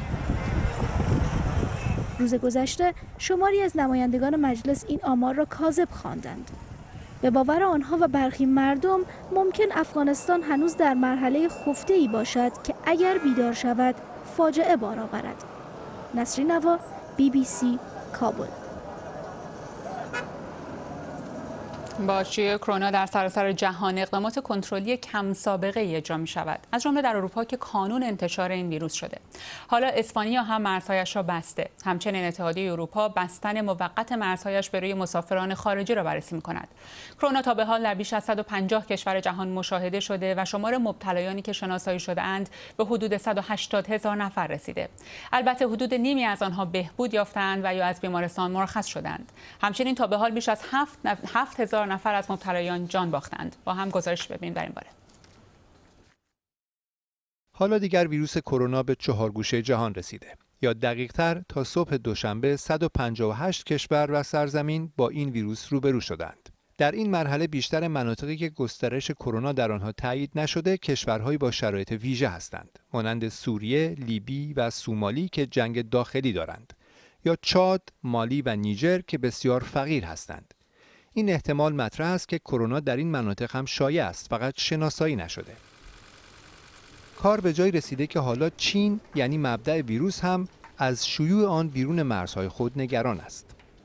روز گذشته شماری از نمایندگان مجلس این آمار را کاذب خواندند. به باور آنها و برخی مردم ممکن افغانستان هنوز در مرحله خفته‌ای باشد که اگر بیدار شود فاجعه بار آورد. نسرین نوا، بی بی سی، کابل. با شیوع کرونا در سراسر جهان اقدامات کنترلی کم سابقه اجرا می شود، از جمله در اروپا که کانون انتشار این ویروس شده. حالا اسپانیا هم مرزهایش را بسته. همچنین اتحادیه اروپا بستن موقت مرزهایش به روی مسافران خارجی را بررسی می کند. کرونا تا به حال در بیش از صد و پنجاه کشور جهان مشاهده شده و شمار مبتلایانی که شناسایی شده اند به حدود صد و هشتاد هزار نفر رسیده. البته حدود نیمی از آنها بهبود یافتند و یا از بیمارستان مرخص شدند. همچنین تا به حال بیش از هفت هزار نفر از مبتلایان جان باختند. با هم گزارش ببینیم در این باره. حالا دیگر ویروس کرونا به چهار گوشه جهان رسیده. یا دقیق‌تر تا صبح دوشنبه صد و پنجاه و هشت کشور و سرزمین با این ویروس روبرو شدند. در این مرحله بیشتر مناطقی که گسترش کرونا در آنها تایید نشده کشورهایی با شرایط ویژه هستند، مانند سوریه، لیبی و سومالی که جنگ داخلی دارند، یا چاد، مالی و نیجر که بسیار فقیر هستند. این احتمال مطرح است که کرونا در این مناطق هم شایع است، فقط شناسایی نشده. کار به جای رسیده که حالا چین یعنی مبدأ ویروس هم از شیوع آن بیرون مرزهای خود نگران است.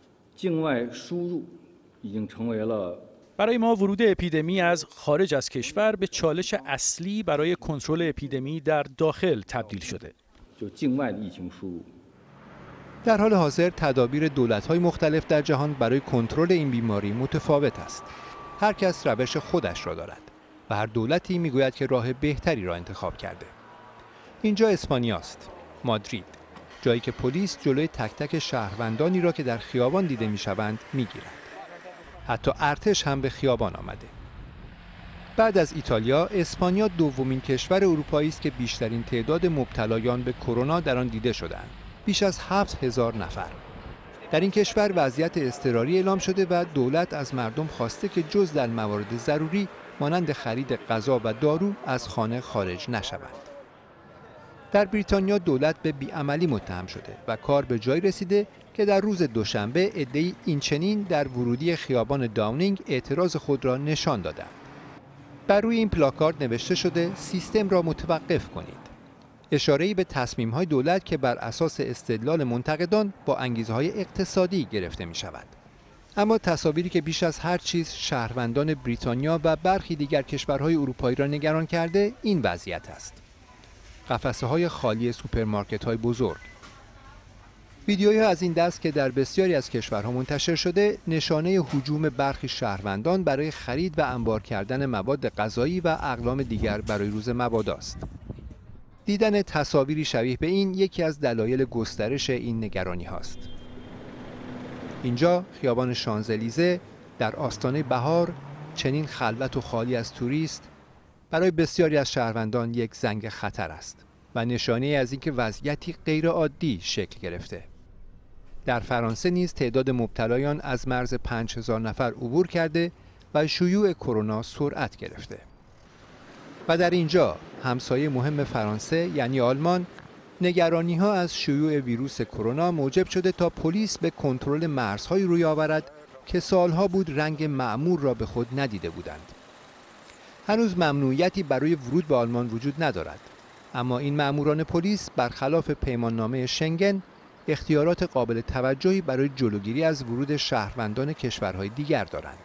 برای ما ورود اپیدمی از خارج از کشور به چالش اصلی برای کنترل اپیدمی در داخل تبدیل شده. در حال حاضر تدابیر دولت‌های مختلف در جهان برای کنترل این بیماری متفاوت است. هر کس روش خودش را دارد و هر دولتی میگوید که راه بهتری را انتخاب کرده. اینجا اسپانیاست، مادرید، جایی که پلیس جلوی تک تک شهروندانی را که در خیابان دیده میشوند میگیرد. حتی ارتش هم به خیابان آمده. بعد از ایتالیا، اسپانیا دومین کشور اروپایی است که بیشترین تعداد مبتلایان به کرونا در آن دیده شدند. بیش از هفت هزار نفر. در این کشور وضعیت اضطراری اعلام شده و دولت از مردم خواسته که جز در موارد ضروری مانند خرید غذا و دارو از خانه خارج نشوند. در بریتانیا دولت به بیعملی متهم شده و کار به جای رسیده که در روز دوشنبه عده‌ای اینچنین در ورودی خیابان داونینگ اعتراض خود را نشان دادند. بر روی این پلاکارد نوشته شده سیستم را متوقف کنید. اشاره‌ای به تصمیم‌های دولت که بر اساس استدلال منتقدان با انگیزه‌های اقتصادی گرفته می‌شود. اما تصاویری که بیش از هر چیز شهروندان بریتانیا و برخی دیگر کشورهای اروپایی را نگران کرده این وضعیت است. قفسه‌های خالی سوپرمارکت‌های بزرگ. ویدیویی از این دست که در بسیاری از کشورها منتشر شده نشانه هجوم برخی شهروندان برای خرید و انبار کردن مواد غذایی و اقلام دیگر برای روز مبادا است. دیدن تصاویری شبیه به این یکی از دلایل گسترش این نگرانی هاست. اینجا خیابان شانزلیزه در آستانه بهار چنین خلوت و خالی از توریست برای بسیاری از شهروندان یک زنگ خطر است. و نشانه از اینکه وضعیتی غیرعادی شکل گرفته. در فرانسه نیز تعداد مبتلایان از مرز پنج هزار نفر عبور کرده و شیوع کرونا سرعت گرفته. و در اینجا همسایه مهم فرانسه یعنی آلمان، نگرانی‌ها از شیوع ویروس کرونا موجب شده تا پلیس به کنترل مرزهایی روی آورد که سالها بود رنگ معمول را به خود ندیده بودند. هنوز ممنوعیتی برای ورود به آلمان وجود ندارد، اما این ماموران پلیس برخلاف پیماننامه شنگن اختیارات قابل توجهی برای جلوگیری از ورود شهروندان کشورهای دیگر دارند.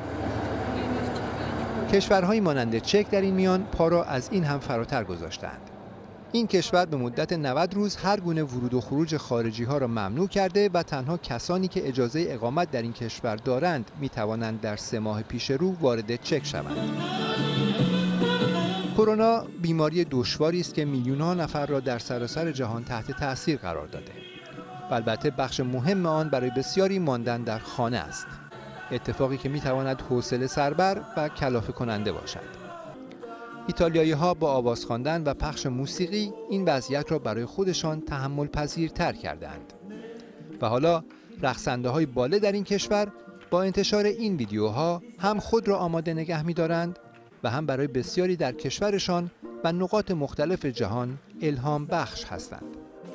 کشورهایی مانند چک در این میان پا را از این هم فراتر گذاشتند. این کشور به مدت نود روز هر گونه ورود و خروج خارجی ها را ممنوع کرده و تنها کسانی که اجازه اقامت در این کشور دارند می توانند در سه ماه پیش رو وارد چک شوند. کرونا بیماری دشواری است که میلیون ها نفر را در سراسر جهان تحت تاثیر قرار داده. و البته بخش مهم آن برای بسیاری ماندن در خانه است. اتفاقی که می تواند حوصله سربر و کلافه کننده باشد. ایتالیایی ها با آواز خواندن و پخش موسیقی این وضعیت را برای خودشان تحمل پذیرتر کردند. و حالا رقصنده های باله در این کشور با انتشار این ویدیوها هم خود را آماده نگه می دارند و هم برای بسیاری در کشورشان و نقاط مختلف جهان الهام بخش هستند.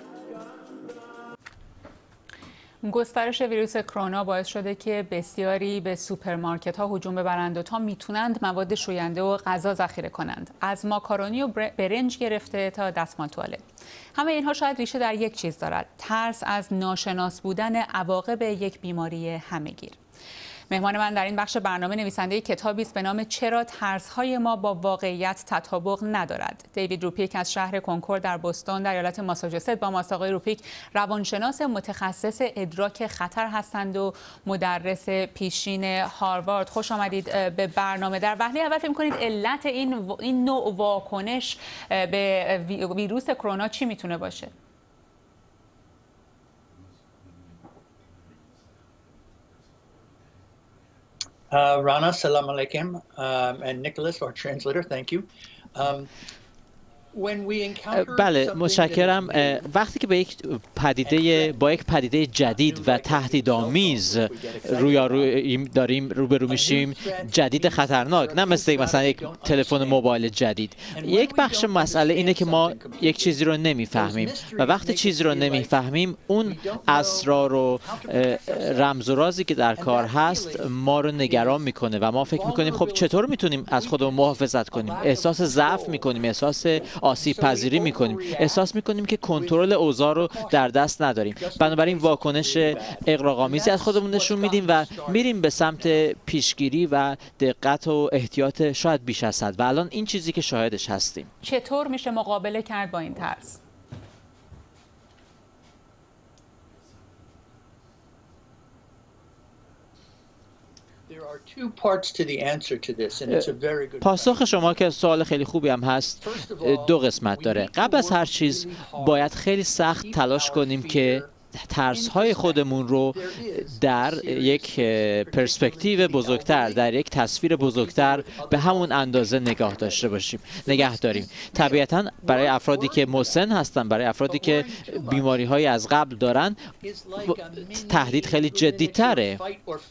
گسترش ویروس کرونا باعث شده که بسیاری به سوپرمارکت ها هجوم ببرند و تا میتونند مواد شوینده و غذا ذخیره کنند، از ماکارونی و برنج گرفته تا دستمال توالت. همه اینها شاید ریشه در یک چیز دارد: ترس از ناشناس بودن عواقب یک بیماری همه‌گیر. مهمان من در این بخش برنامه نویسنده کتابی است به نام چرا ترس‌های ما با واقعیت تطابق ندارد. دیوید روپیک از شهر کنکورد در بوستون در ایالت ماساچوست با ماست. آقای روپیک روانشناس متخصص ادراک خطر هستند و مدرس پیشین هاروارد. خوش آمدید به برنامه. در وهله اول فکر می‌کنید علت این این نوع واکنش به ویروس کرونا چی میتونه باشه؟ Uh, Rana, salam alaikum, um, and Nicholas, our translator, thank you. Um, بله متشکرم. وقتی که به یک پدیده با یک پدیده جدید و تهدیدآمیز روی داریم روبرو میشیم، جدید خطرناک، نه مثل مثلا یک تلفن موبایل جدید، یک بخش مسئله اینه که ما یک چیزی رو نمیفهمیم و وقتی چیزی رو نمیفهمیم اون اسرار و رمز و رازی که در کار هست ما رو نگران میکنه و ما فکر میکنیم خب چطور میتونیم از خودمون محافظت کنیم، احساس ضعف میکنیم، احساس آسیب پذیری میکنیم، احساس میکنیم که کنترل اوضاع رو در دست نداریم. بنابراین واکنش اغراق‌آمیزی از خودمون نشون میدیم و میریم به سمت پیشگیری و دقت و احتیاط شاید بیش از حد و الان این چیزی که شاهدش هستیم. چطور میشه مقابله کرد با این ترس؟ پاسخ شما که سوال خیلی خوبی هم هست دو قسمت داره. قبل از هر چیز باید خیلی سخت تلاش کنیم که ترس‌های خودمون رو در یک پرسپکتیو بزرگتر، در یک تصویر بزرگتر به همون اندازه نگاه داشته باشیم، نگه داریم. طبیعتاً برای افرادی که مسن هستن، برای افرادی که بیماری‌های از قبل دارن، تهدید خیلی جدی‌تره.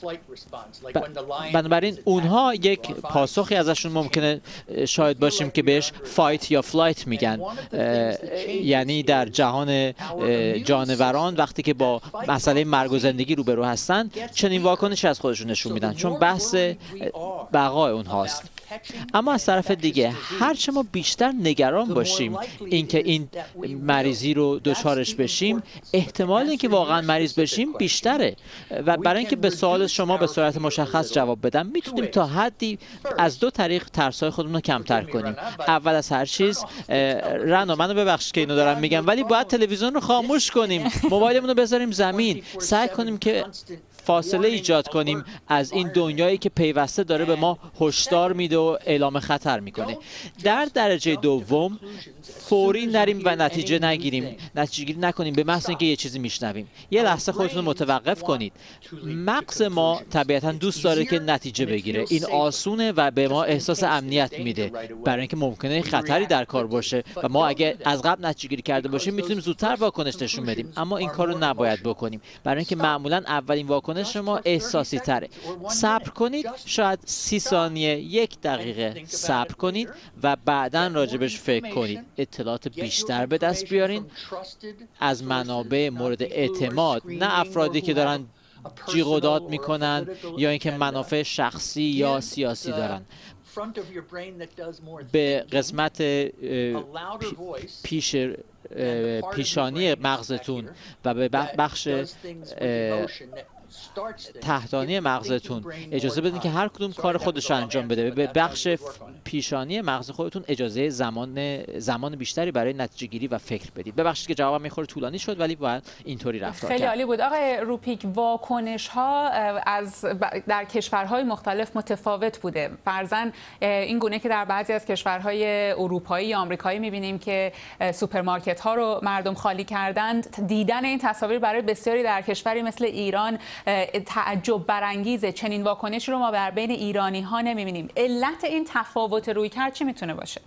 بنابراین اونها یک پاسخی ازشون ممکنه شاید باشیم که بهش فایت یا فلایت میگن، یعنی در جهان جانوران وقتی که با مسئله مرگ و زندگی روبرو هستن چنین واکنشی از خودشون نشون میدن، چون بحث بقای اونهاست. اما از طرف دیگه هرچه ما بیشتر نگران باشیم اینکه این مریضی رو دچارش بشیم، احتمال اینکه واقعا مریض بشیم بیشتره. و برای اینکه به سوال شما به صورت مشخص جواب بدم، میتونیم تا حدی از دو طریق ترس‌های خودمون رو کمتر کنیم. اول از هر چیز، رنا منو ببخشید که اینو دارم میگم، ولی باید تلویزیون رو خاموش کنیم، موبایلمون رو بذاریم زمین، سعی کنیم که فاصله ایجاد کنیم از این دنیایی که پیوسته داره به ما هشدار میده و اعلام خطر میکنه. در درجه دوم فوری نریم و نتیجه نگیریم، نتیجه گیری نکنیم به محض اینکه یه چیزی میشنویم. یه لحظه خودتون رو متوقف کنید. مغز ما طبیعتا دوست داره که نتیجه بگیره. این آسونه و به ما احساس امنیت میده، برای اینکه ممکنه خطری در کار باشه و ما اگه از قبل نتیجه گیری کرده باشیم میتونیم زودتر واکنش نشون بدیم، اما این کارو نباید بکنیم، برای اینکه معمولا اولین واکنش ما احساسی تره. صبر کنید، شاید سی ثانیه، یک دقیقه صبر کنید و بعداً راجبش فکر کنید. اطلاعات بیشتر به دست بیارین از منابع مورد اعتماد، نه افرادی که دارن جیغ و داد میکنن یا اینکه منافع شخصی یا سیاسی دارن. به قسمت پیش پیشانی مغزتون و به بخش تحتانی مغزتون اجازه بدین که هر کدوم کار خودش رو انجام بده. به بخش پیشانی مغز خودتون اجازه زمان زمان بیشتری برای نتیجه گیری و فکر بدید. ببخشید که جوابم میخوره طولانی شد، ولی باید اینطوری رفتار کرد. خیلی عالی بود. آقای روپیک، واکنش ها از در کشورهای مختلف متفاوت بوده. فرضاً این گونه که در بعضی از کشورهای اروپایی یا آمریکایی میبینیم که سوپرمارکت ها رو مردم خالی کردند، دیدن این تصاویر برای بسیاری در کشوری مثل ایران تعجب برانگیزه. چنین واکنشی رو ما در بین ایرانی ها نمیبینیم. علت این تفاوت رویکرد چی میتونه باشه؟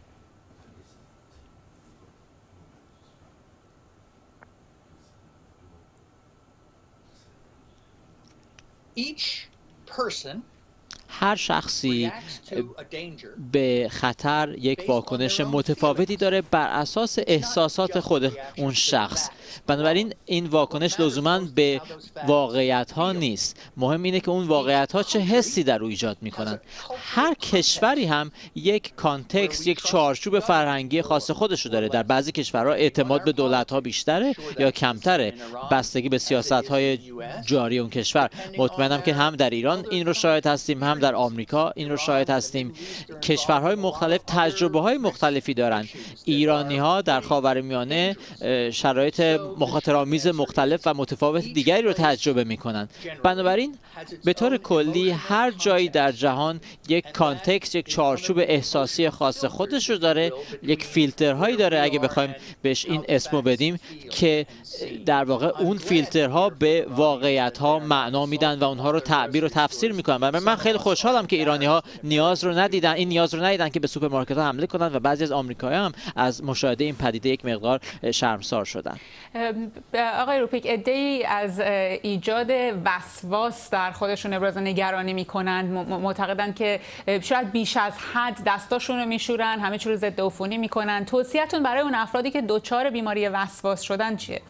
Each person هر شخصی به خطر یک واکنش متفاوتی داره بر اساس احساسات خود اون شخص. بنابراین این واکنش لزوما به واقعیت ها نیست، مهم اینه که اون واقعیت ها چه حسی در او ایجاد میکنن. هر کشوری هم یک کانتکست، یک چارچوب فرهنگی خاص خودش رو داره. در بعضی کشورها اعتماد به دولت ها بیشتره یا کمتره، بستگی به سیاست های جاری اون کشور. مطمئنم که هم در ایران این رو شاهد هستیم، هم در آمریکا این رو شاهد هستیم. کشورهای مختلف تجربه های مختلفی دارن. ایرانی ها در خاورمیانه شرایط مخاطرآمیز مختلف و متفاوت دیگری رو تجربه میکنن. بنابراین به طور کلی هر جایی در جهان یک کانتکست، یک چارچوب احساسی خاص خودش رو داره، یک فیلترهایی داره اگه بخوایم بهش این اسمو بدیم، که در واقع اون فیلترها به واقعیت ها معنا میدن و اونها رو تعبیر و تفسیر میکنن. من خیلی خوشحالم که ایرانی ها نیاز رو ندیدن، این نیاز رو ندیدن که به سوپرمارکت ها حمله کنن و بعضی از آمریکایی‌ها هم از مشاهده این پدیده یک مقدار شرمسار شدن. آقای روپیک، عده‌ای از ایجاد وسواس در خودشون ابراز نگرانی میکنند، معتقدند که شاید بیش از حد دستاشون رو میشورن، همه چیز رو ضد عفونی میکنن. توصیه‌تون برای اون افرادی که دچار بیماری وسواس شدن چیه؟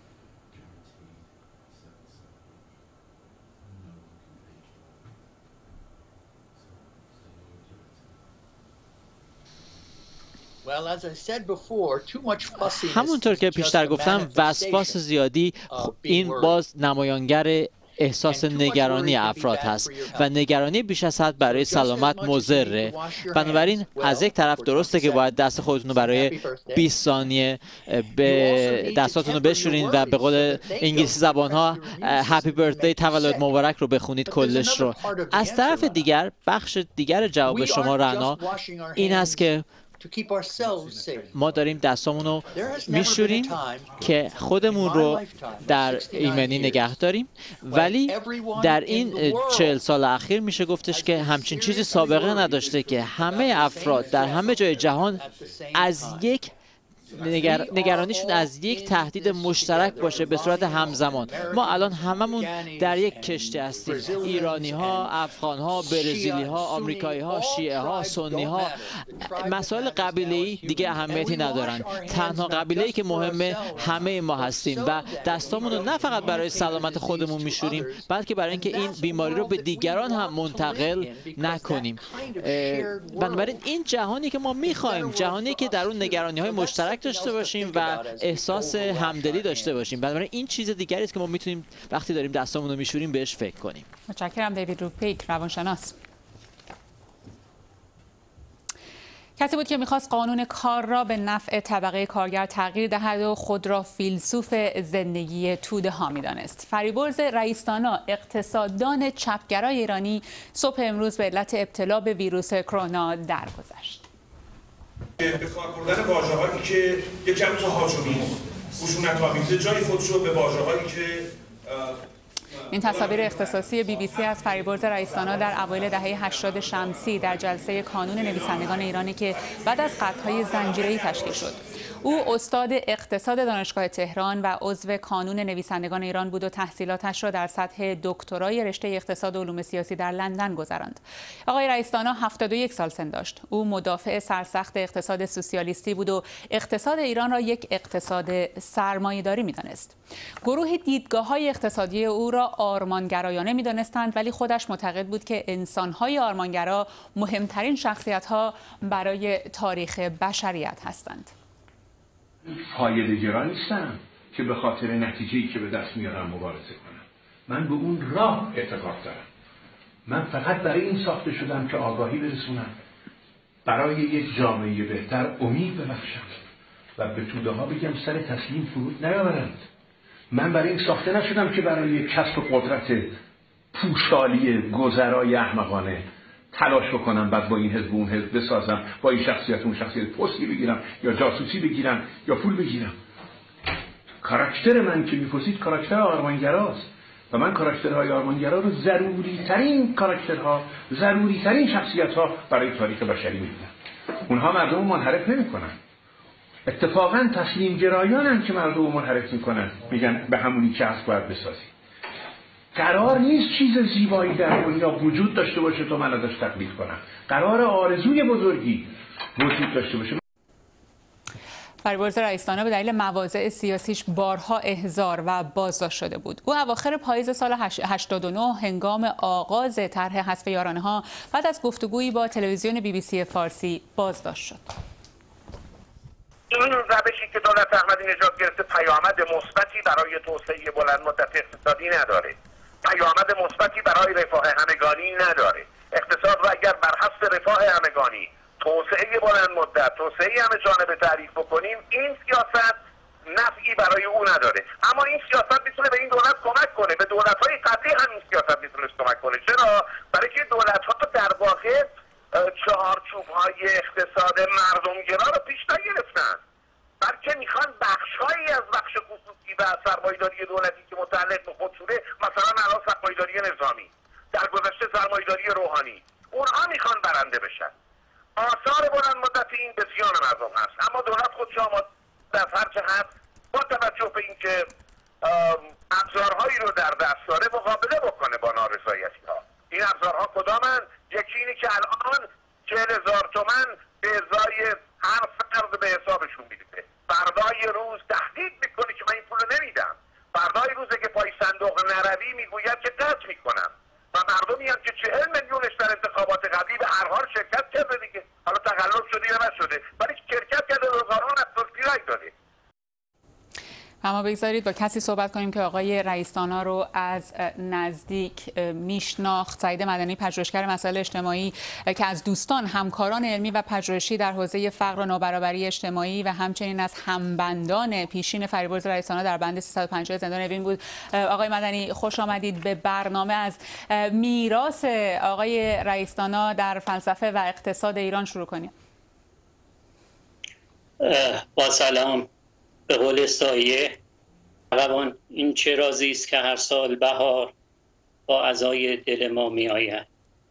همونطور که پیشتر گفتم، وسواس زیادی این باز نمایانگر احساس نگرانی افراد هست و نگرانی بیش از حد برای سلامت مضره. بنابراین از یک طرف درسته که باید دست خودتون رو برای بیست ثانیه به دستاتون رو بشورین و به قول انگلیسی زبان ها هپی برثدی، تولد مبارک رو بخونید کلش رو. از طرف دیگر بخش دیگر جواب شما رعنا این هست که ما داریم دستامون رو میشوریم که خودمون رو در ایمنی نگه داریم، ولی در این چهل سال اخیر میشه گفتش که همچین چیزی سابقه نداشته که همه افراد در همه جای جهان از یک نگر... نگرانیشون از یک تهدید مشترک باشه به صورت همزمان. ما الان هممون در یک کشتی هستیم، ایرانی ها، افغان ها، برزیلی ها، آمریکایی ها، شیعه ها، سنی ها. مسائل قبیله‌ای دیگه اهمیتی ندارن. تنها قبیله‌ای که مهمه همه ما هستیم و دستامون رو نه فقط برای سلامت خودمون میشوریم، بلکه برای اینکه این بیماری رو به دیگران هم منتقل نکنیم. بنابراین این جهانی که ما میخوایم، جهانی که در اون نگرانی‌های مشترک داشته باشیم و احساس همدلی داشته باشیم. بنابراین این چیز دیگری است که ما میتونیم وقتی داریم دستامون رو میشوریم بهش فکر کنیم. متشکرم. دیوید روپیک، روانشناس. کسی بود که میخواست قانون کار را به نفع طبقه کارگر تغییر دهد و خود را فیلسوف زندگی توده ها میدانست. فریبرز رئیس‌دانا، اقتصاددان چپگرای ایرانی، صبح امروز به علت ابتلا به ویروس کرونا درگذشت. به کار بردن واژه‌هایی که یکم تهاجمی، خشونت‌آمیزه جای خودش رو به واژه‌هایی که این تصاویر اختصاصی بی بی سی از فریبرز رئیس‌دانا در اوایل دهه هشتاد شمسی در جلسه کانون نویسندگان ایرانی که بعد از قطع‌های زنجیره‌ای تشکیل شد. او استاد اقتصاد دانشگاه تهران و عضو کانون نویسندگان ایران بود و تحصیلاتش را در سطح دکترای رشته اقتصاد و علوم سیاسی در لندن گذراند. آقای رئیس‌دانا هفتاد و یک سال سن داشت. او مدافع سرسخت اقتصاد سوسیالیستی بود و اقتصاد ایران را یک اقتصاد سرمایه‌داری می‌دانست. گروه دیدگاه‌های اقتصادی او را آرمانگرایانه می‌دانستند، ولی خودش معتقد بود که انسان‌های آرمانگرا مهمترین شخصیت‌ها برای تاریخ بشریت هستند. فایده‌گرا نیستم که به خاطر نتیجه‌ای که به دست میارم مبارزه کنم. من به اون راه اعتقاد دارم. من فقط برای این ساخته شدم که آگاهی برسونم، برای یک جامعه بهتر امید ببخشم و به توده ها بگم سر تسلیم فرود نیاورند. من برای این ساخته نشدم که برای کسب قدرت پوشالی گذرای احمقانه تلاش بکنم، بعد با این حزب اون حزب بسازم، با این شخصیت اون شخصیت پستی بگیرم یا جاسوسی بگیرم یا پول بگیرم. کاراکتر من که میپرسید کاراکتر آرمانگراست و من کاراکترهای آرمانگرا رو ضروری ترین کاراکترها، ضروری ترین شخصیت ها برای تاریخ بشری میدونم. اونها مردم رو منحرف نمیکنن. اتفاقا تسلیم گرایانن که مردم رو منحرف میکنن، میگن به همونی که هست باید بسازی. قرار نیست چیز زیبایی در دنیا وجود داشته باشه تا من ازش تقلید کنم. قرار آرزوی بزرگی وجود داشته باشه. فریبرز رئیس‌دانا به دلیل مواضع سیاسیش بارها احضار و بازداشت شده بود. او اواخر پاییز سال هشتاد و نه هنگام آغاز طرح حذف یارانه‌ها بعد از گفتگویی با تلویزیون بی بی سی فارسی بازداشت شد. این روشی که دولت احمدی نژاد گرفته پیامد مثبتی برای توسعه بلند مدت اقتصادی نداره. پیامد مثبتی برای رفاه همگانی نداره. اقتصاد رو اگر بر حسب رفاه همگانی، توسعه بلند مدت، توسعه همه جانبه تعریف بکنیم، این سیاست نفعی برای او نداره. اما این سیاست میتونه به این دولت کمک کنه. به دولت‌های قبلی هم این سیاست میتونه کمک کنه. چرا؟ برای که دولت‌ها در واقع چهارچوب‌های اقتصاد مردمگرا رو پیش نگرفتن، بلکه میخوان بخش‌هایی از بخش خصوصی و سرمایه‌داری دولتی که متعلق به خودشونه، مثلا الان سرمایه‌داری نظامی، در گذشته سرمایه‌داری روحانی، اونها میخوان برنده بشن. آثار بلند مدت این به زیان مردم هست، اما دولت خودش آماده از هر جهت با توجه به اینکه ابزارهایی رو در دست داره مقابله بکنه با نارضایتی‌ها. این ابزارها کدامن؟ یکی اینی که الان چهل هزار تومن به ازای هر فرد به حسابشون میده. فردای روز تهدید میکنه که من این پول نمیدم. فردای روز که پای صندوق نروی میگوید که قطع میکنم. و مردمی هم که چهل میلیونش در انتخابات قبلی به هر حال شرکت کرده دیگه، حالا تقلب شده یا نشده، ولی شرکت کرده و هزاران افراد رای داده. اما بگذارید با کسی صحبت کنیم که آقای رئیس‌دانا رو از نزدیک میشناخت. سعید مدنی، پژوهشگر مسائل اجتماعی که از دوستان، همکاران علمی و پژوهشی در حوزه فقر و نابرابری اجتماعی و همچنین از همبندان پیشین فریبرز رئیس‌دانا در بند سیصد و پنجاه زندان اوین بود. آقای مدنی، خوش آمدید به برنامه. از میراث آقای رئیس‌دانا در فلسفه و اقتصاد ایران شروع کنیم. با سلام. به قول سایه، عقبان این چه رازی است که هر سال بهار با عزای دل ما می آید.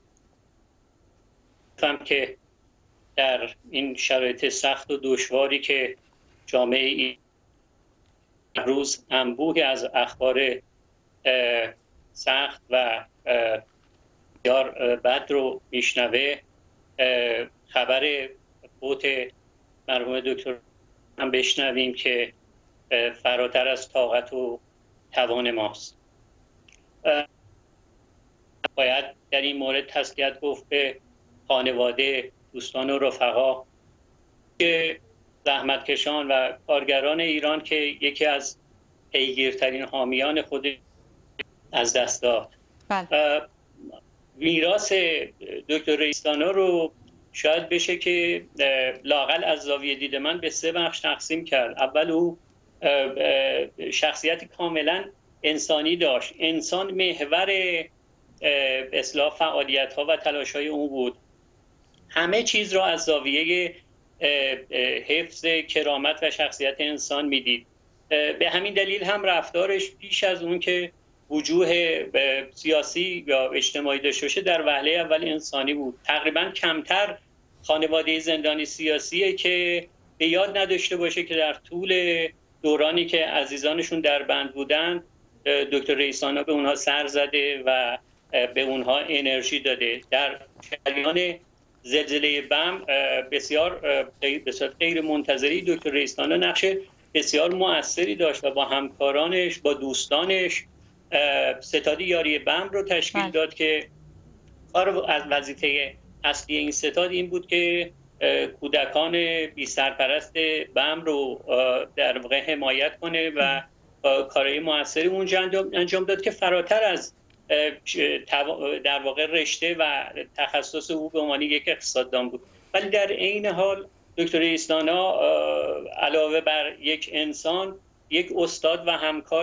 فهم که در این شرایط سخت و دشواری که جامعه ای روز انبوهی از اخبار سخت و بسیار بد رو میشنوه، خبر فوت مرحوم دکتر هم بشنویم که فراتر از طاقت و توان ماست. باید در این مورد تسلیت گفت به خانواده، دوستان و رفقا که زحمتکشان و کارگران ایران که یکی از پیگیرترین حامیان خود از دست داد. میراث دکتر رئیس‌دانا رو شاید بشه که لااقل از زاویه دید من به سه بخش تقسیم کرد. اول او شخصیتی کاملا انسانی داشت، انسان محور اصلاح فعالیت‌ها و تلاش‌های او بود، همه چیز را از زاویه حفظ کرامت و شخصیت انسان میدید. به همین دلیل هم رفتارش پیش از اون که وجوه سیاسی یا اجتماعی داشته باشه در وهله اول انسانی بود. تقریبا کمتر خانواده زندانی سیاسیه که به یاد نداشته باشه که در طول دورانی که عزیزانشون در بند بودن دکتر رئیسانا به اونها سر زده و به اونها انرژی داده. در جریان زلزله بم بسیار بسیار غیر منتظری دکتر رئیسانا نقش بسیار مؤثری داشت و با همکارانش، با دوستانش ستاد یاری بم رو تشکیل داد که کار از وظیفه اصلی این ستاد این بود که کودکان بی سرپرست بم رو در واقع حمایت کنه و کارهای موثری اونجا انجام داد که فراتر از در واقع رشته و تخصص او به عنوان یک اقتصاددان بود. ولی در عین حال دکتر رئیسانا علاوه بر یک انسان، یک استاد و همکار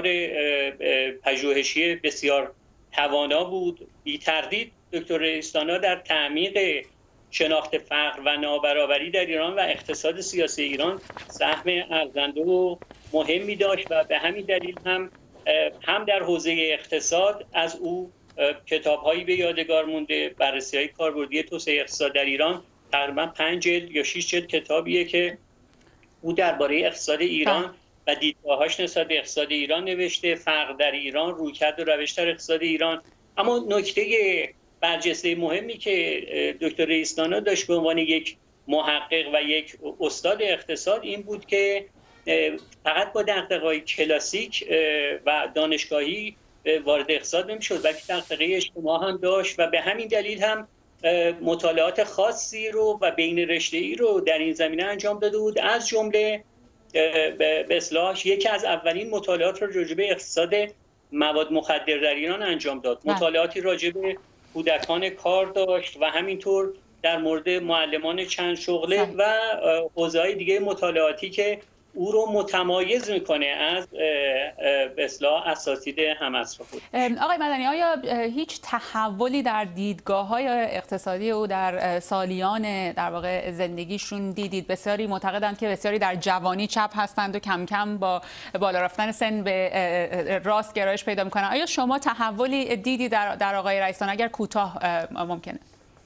پژوهشی بسیار توانا بود. بی تردید دکتر رئیسانا در تعمیق شناخت فقر و نابرابری در ایران و اقتصاد سیاسی ایران سهم ارزنده و مهمی داشت و به همین دلیل هم هم در حوزه اقتصاد از او کتاب‌هایی به یادگار مونده. بررسی‌های کاربردی توسعه اقتصاد در ایران تقریبا پنج جلد یا شش جلد کتابیه که او درباره اقتصاد ایران و دیدگاه‌هاش نسبت به اقتصاد ایران نوشته، فقر در ایران، رویکرد و روش در اقتصاد ایران. اما نکته برجسته مهمی که دکتر رئیسانا داشت به عنوان یک محقق و یک استاد اقتصاد این بود که فقط با دغدغه‌های کلاسیک و دانشگاهی وارد اقتصاد نمی‌شد، بلکه دغدغه اجتماع هم داشت و به همین دلیل هم مطالعات خاصی رو و بین رشته‌ای رو در این زمینه انجام داده بود. از جمله به اصطلاح یکی از اولین مطالعات رو راجع به اقتصاد مواد مخدر در ایران انجام داد. مطالعاتی راجع به کودکان کار داشت و همینطور در مورد معلمان چند شغله و حوزه‌های دیگه مطالعاتی که او رو متمایز میکنه از به اصطلاح اساتید هم‌عصر خود. آقای مدنی، آیا هیچ تحولی در دیدگاه‌های اقتصادی او در سالیان در واقع زندگیشون دیدید؟ بسیاری معتقدند که بسیاری در جوانی چپ هستند و کم کم با بالا رفتن سن به راست گرایش پیدا میکنن. آیا شما تحولی دیدید در در آقای رئیسانا اگر کوتاه ممکنه؟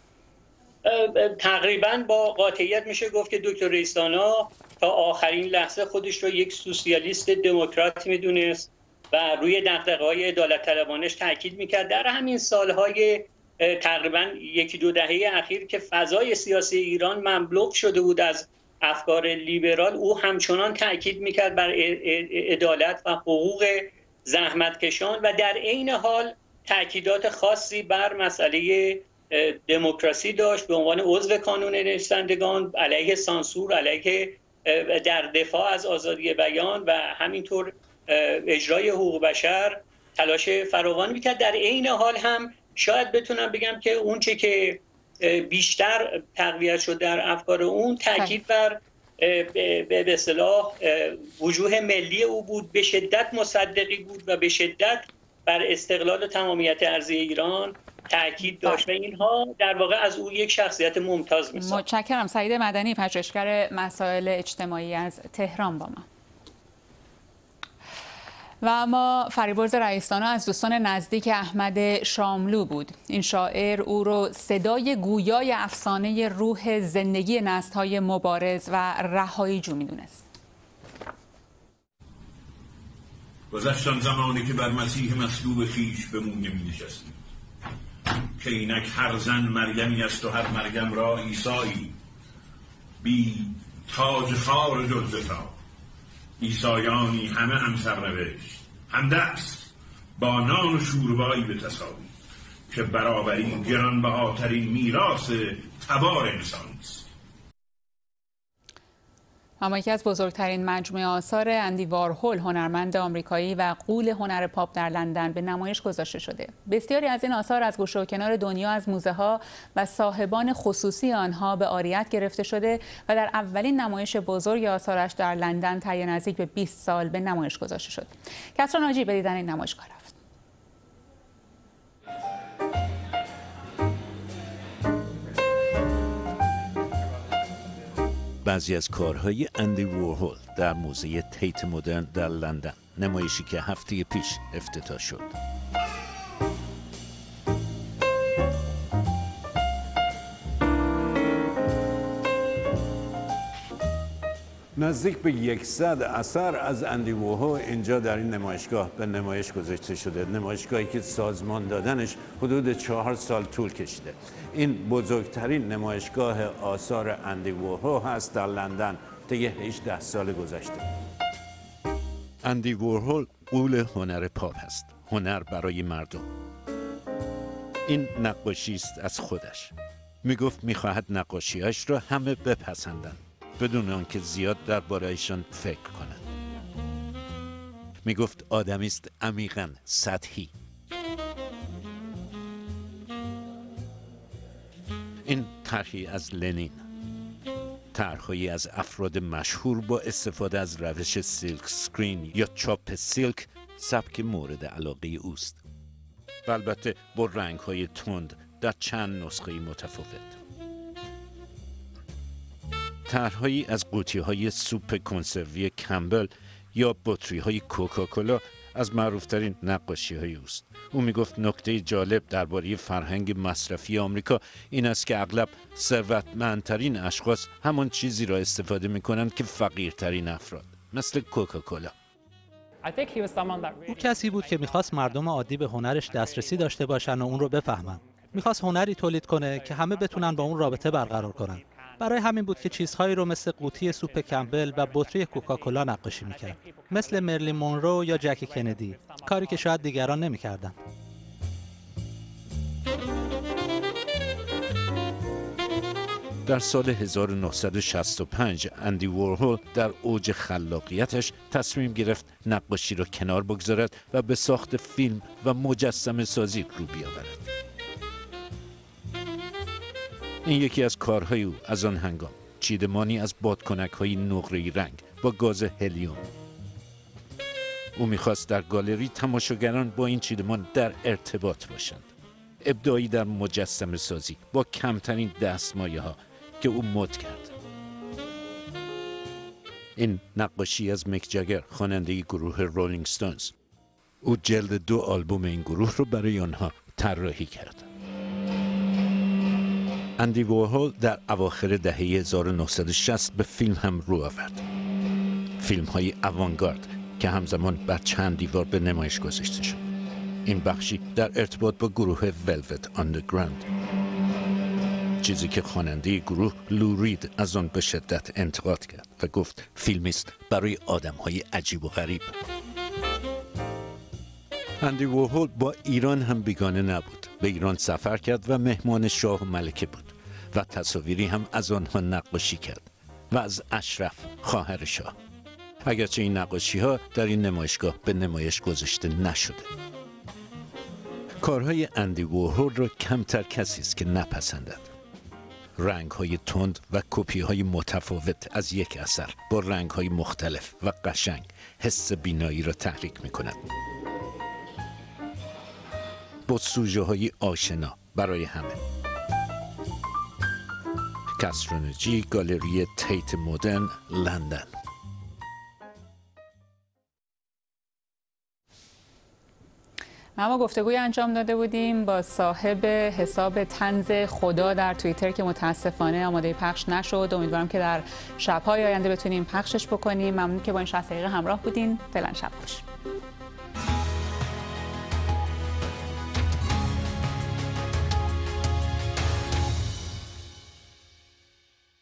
تقریبا با قاطعیت میشه گفت که دکتر رئیسانا تا آخرین لحظه خودش رو یک سوسیالیست دموکرات میدونست و روی دغدغه‌های عدالت طلبانش تاکید میکرد. در همین سالهای تقریبا یکی دو دهه اخیر که فضای سیاسی ایران مملو شده بود از افکار لیبرال، او همچنان تاکید میکرد بر عدالت و حقوق زحمتکشان و در عین حال تاکیدات خاصی بر مسئله دموکراسی داشت به عنوان عضو کانون نویسندگان، علیه سانسور، علیه در دفاع از آزادی بیان و همینطور اجرای حقوق بشر تلاش فراوان میکرد. در عین حال هم شاید بتونم بگم که اون چه که بیشتر تقویت شد در افکار اون تاکید بر به اصطلاح وجوه ملی او بود، به شدت مصدقی بود و به شدت بر استقلال و تمامیت ارضی ایران تأکید داشت و اینها در واقع از او یک شخصیت ممتاز می‌ساخت. متشکرم. سعید مدنی، پژوهشگر مسائل اجتماعی از تهران با ما. و اما فریبرز رئیسانا از دوستان نزدیک احمد شاملو بود. این شاعر او رو صدای گویای افسانه روح زندگی نسل‌های مبارز و رهاییجو می‌دونست. گذشت آن زمانی که بر مسیح مصلوب خویش به مویه می‌نشستیم، که اینک هر زن مریمی است و هر مریم را عیسایی، بی تاج خار جلزتا عیسایانی همه هم سرنوشت، هم دست با نان و شوربایی به تساوی، که برابری گرانبهاترین میراث تبار انسانی است. اما یکی از بزرگترین مجموعه آثار اندی وارهول، هنرمند آمریکایی و غول هنر پاپ در لندن، به نمایش گذاشته شده. بسیاری از این آثار از گوشه و کنار دنیا از موزه ها و صاحبان خصوصی آنها به عاریت گرفته شده و در اولین نمایش بزرگ آثارش در لندن طی نزدیک به بیست سال به نمایش گذاشته شد. کسرا ناجی به دیدن این نمایشگاه رفت. بعضی از کارهای اندی وارهول در موزه تیت مدرن در لندن، نمایشی که هفته پیش افتتاح شد. نزدیک به صد اثر از اندی وارهول اینجا در این نمایشگاه به نمایش گذاشته شده. نمایشگاهی که سازمان دادنش حدود چهار سال طول کشیده. این بزرگترین نمایشگاه آثار اندی وارهول هست در لندن طی هجده سال گذشته. اندی وارهول غول هنر پاپ است، هنر برای مردم. این نقاشی است از خودش. میگفت میخواهد نقاشی‌هاش را همه بپسندند بدون آنکه زیاد درباره‌شان فکر کنند. میگفت آدمی است عمیقاً سطحی. این طرحی از لنین، طرح‌هایی از افراد مشهور با استفاده از روش سیلک سکرین یا چاپ سیلک، سبک مورد علاقه اوست. و البته با رنگ‌های تند در چند نسخه متفاوت. طرح‌هایی از قوطی‌های سوپ کنسروی کمبل یا بطری‌های کوکاکولا از معروفترین نقاشی‌های اوست. او میگفت نکته جالب درباره فرهنگ مصرفی آمریکا این است که اغلب ثروتمندترین اشخاص همان چیزی را استفاده می‌کنند که فقیرترین افراد، مثل کوکاکولا. او کسی بود که میخواست مردم عادی به هنرش دسترسی داشته باشن و اون رو بفهمن. میخواست هنری تولید کنه که همه بتونن با اون رابطه برقرار کنن. برای همین بود که چیزهایی رو مثل قوطی سوپ کمبل و بطری کوکاکولا نقاشی میکرد، مثل مرلین مونرو یا جکی کندی، کاری که شاید دیگران نمیکردن. در سال هزار و نهصد و شصت و پنج اندی وارهول در اوج خلاقیتش تصمیم گرفت نقاشی را کنار بگذارد و به ساخت فیلم و مجسمه سازی رو بیاورد. این یکی از کارهای او از آن هنگام، چیدمانی از بادکنک‌های نقره‌ای رنگ با گاز هلیوم. او می‌خواست در گالری تماشاگران با این چیدمان در ارتباط باشند. ابداعی در مجسمه سازی با کمترین دستمایه‌ها که او مد کرد. این نقاشی از میک جگر، خواننده گروه رولینگ استونز. او جلد دو آلبوم این گروه رو برای آنها طراحی کرد. اندی وارهول در اواخر دهه هزار و نهصد و شصت به فیلم هم رو آورد. فیلم‌های اوانگارد که همزمان بر چند دیوار به نمایش گذاشته شد. این بخشی در ارتباط با گروه ولوت آندرگراند، چیزی که خواننده گروه لو رید از آن به شدت انتقاد کرد و گفت فیلمی است برای آدم‌های عجیب و غریب. اندی وارهول با ایران هم بیگانه نبود. به ایران سفر کرد و مهمان شاه و ملکه بود و تصاویری هم از آنها نقاشی کرد و از اشرف، خواهر شاه. اگرچه این نقاشی‌ها در این نمایشگاه به نمایش گذاشته نشده. کارهای اندی وارهول را کمتر کسی است که نپسندد. رنگ‌های تند و کپی‌های متفاوت از یک اثر با رنگ‌های مختلف و قشنگ حس بینایی را تحریک می‌کند. با سوژه‌های آشنا برای همه. کسرا ناجی، گالری تیت مدرن، لندن. اما گفتگوی انجام داده بودیم با صاحب حساب طنز خدا در توییتر که متاسفانه آماده پخش نشد. امیدوارم که در شب‌های آینده بتونیم پخشش بکنیم. ممنون که با این شصت دقیقه همراه بودین. فعلا شب خوش.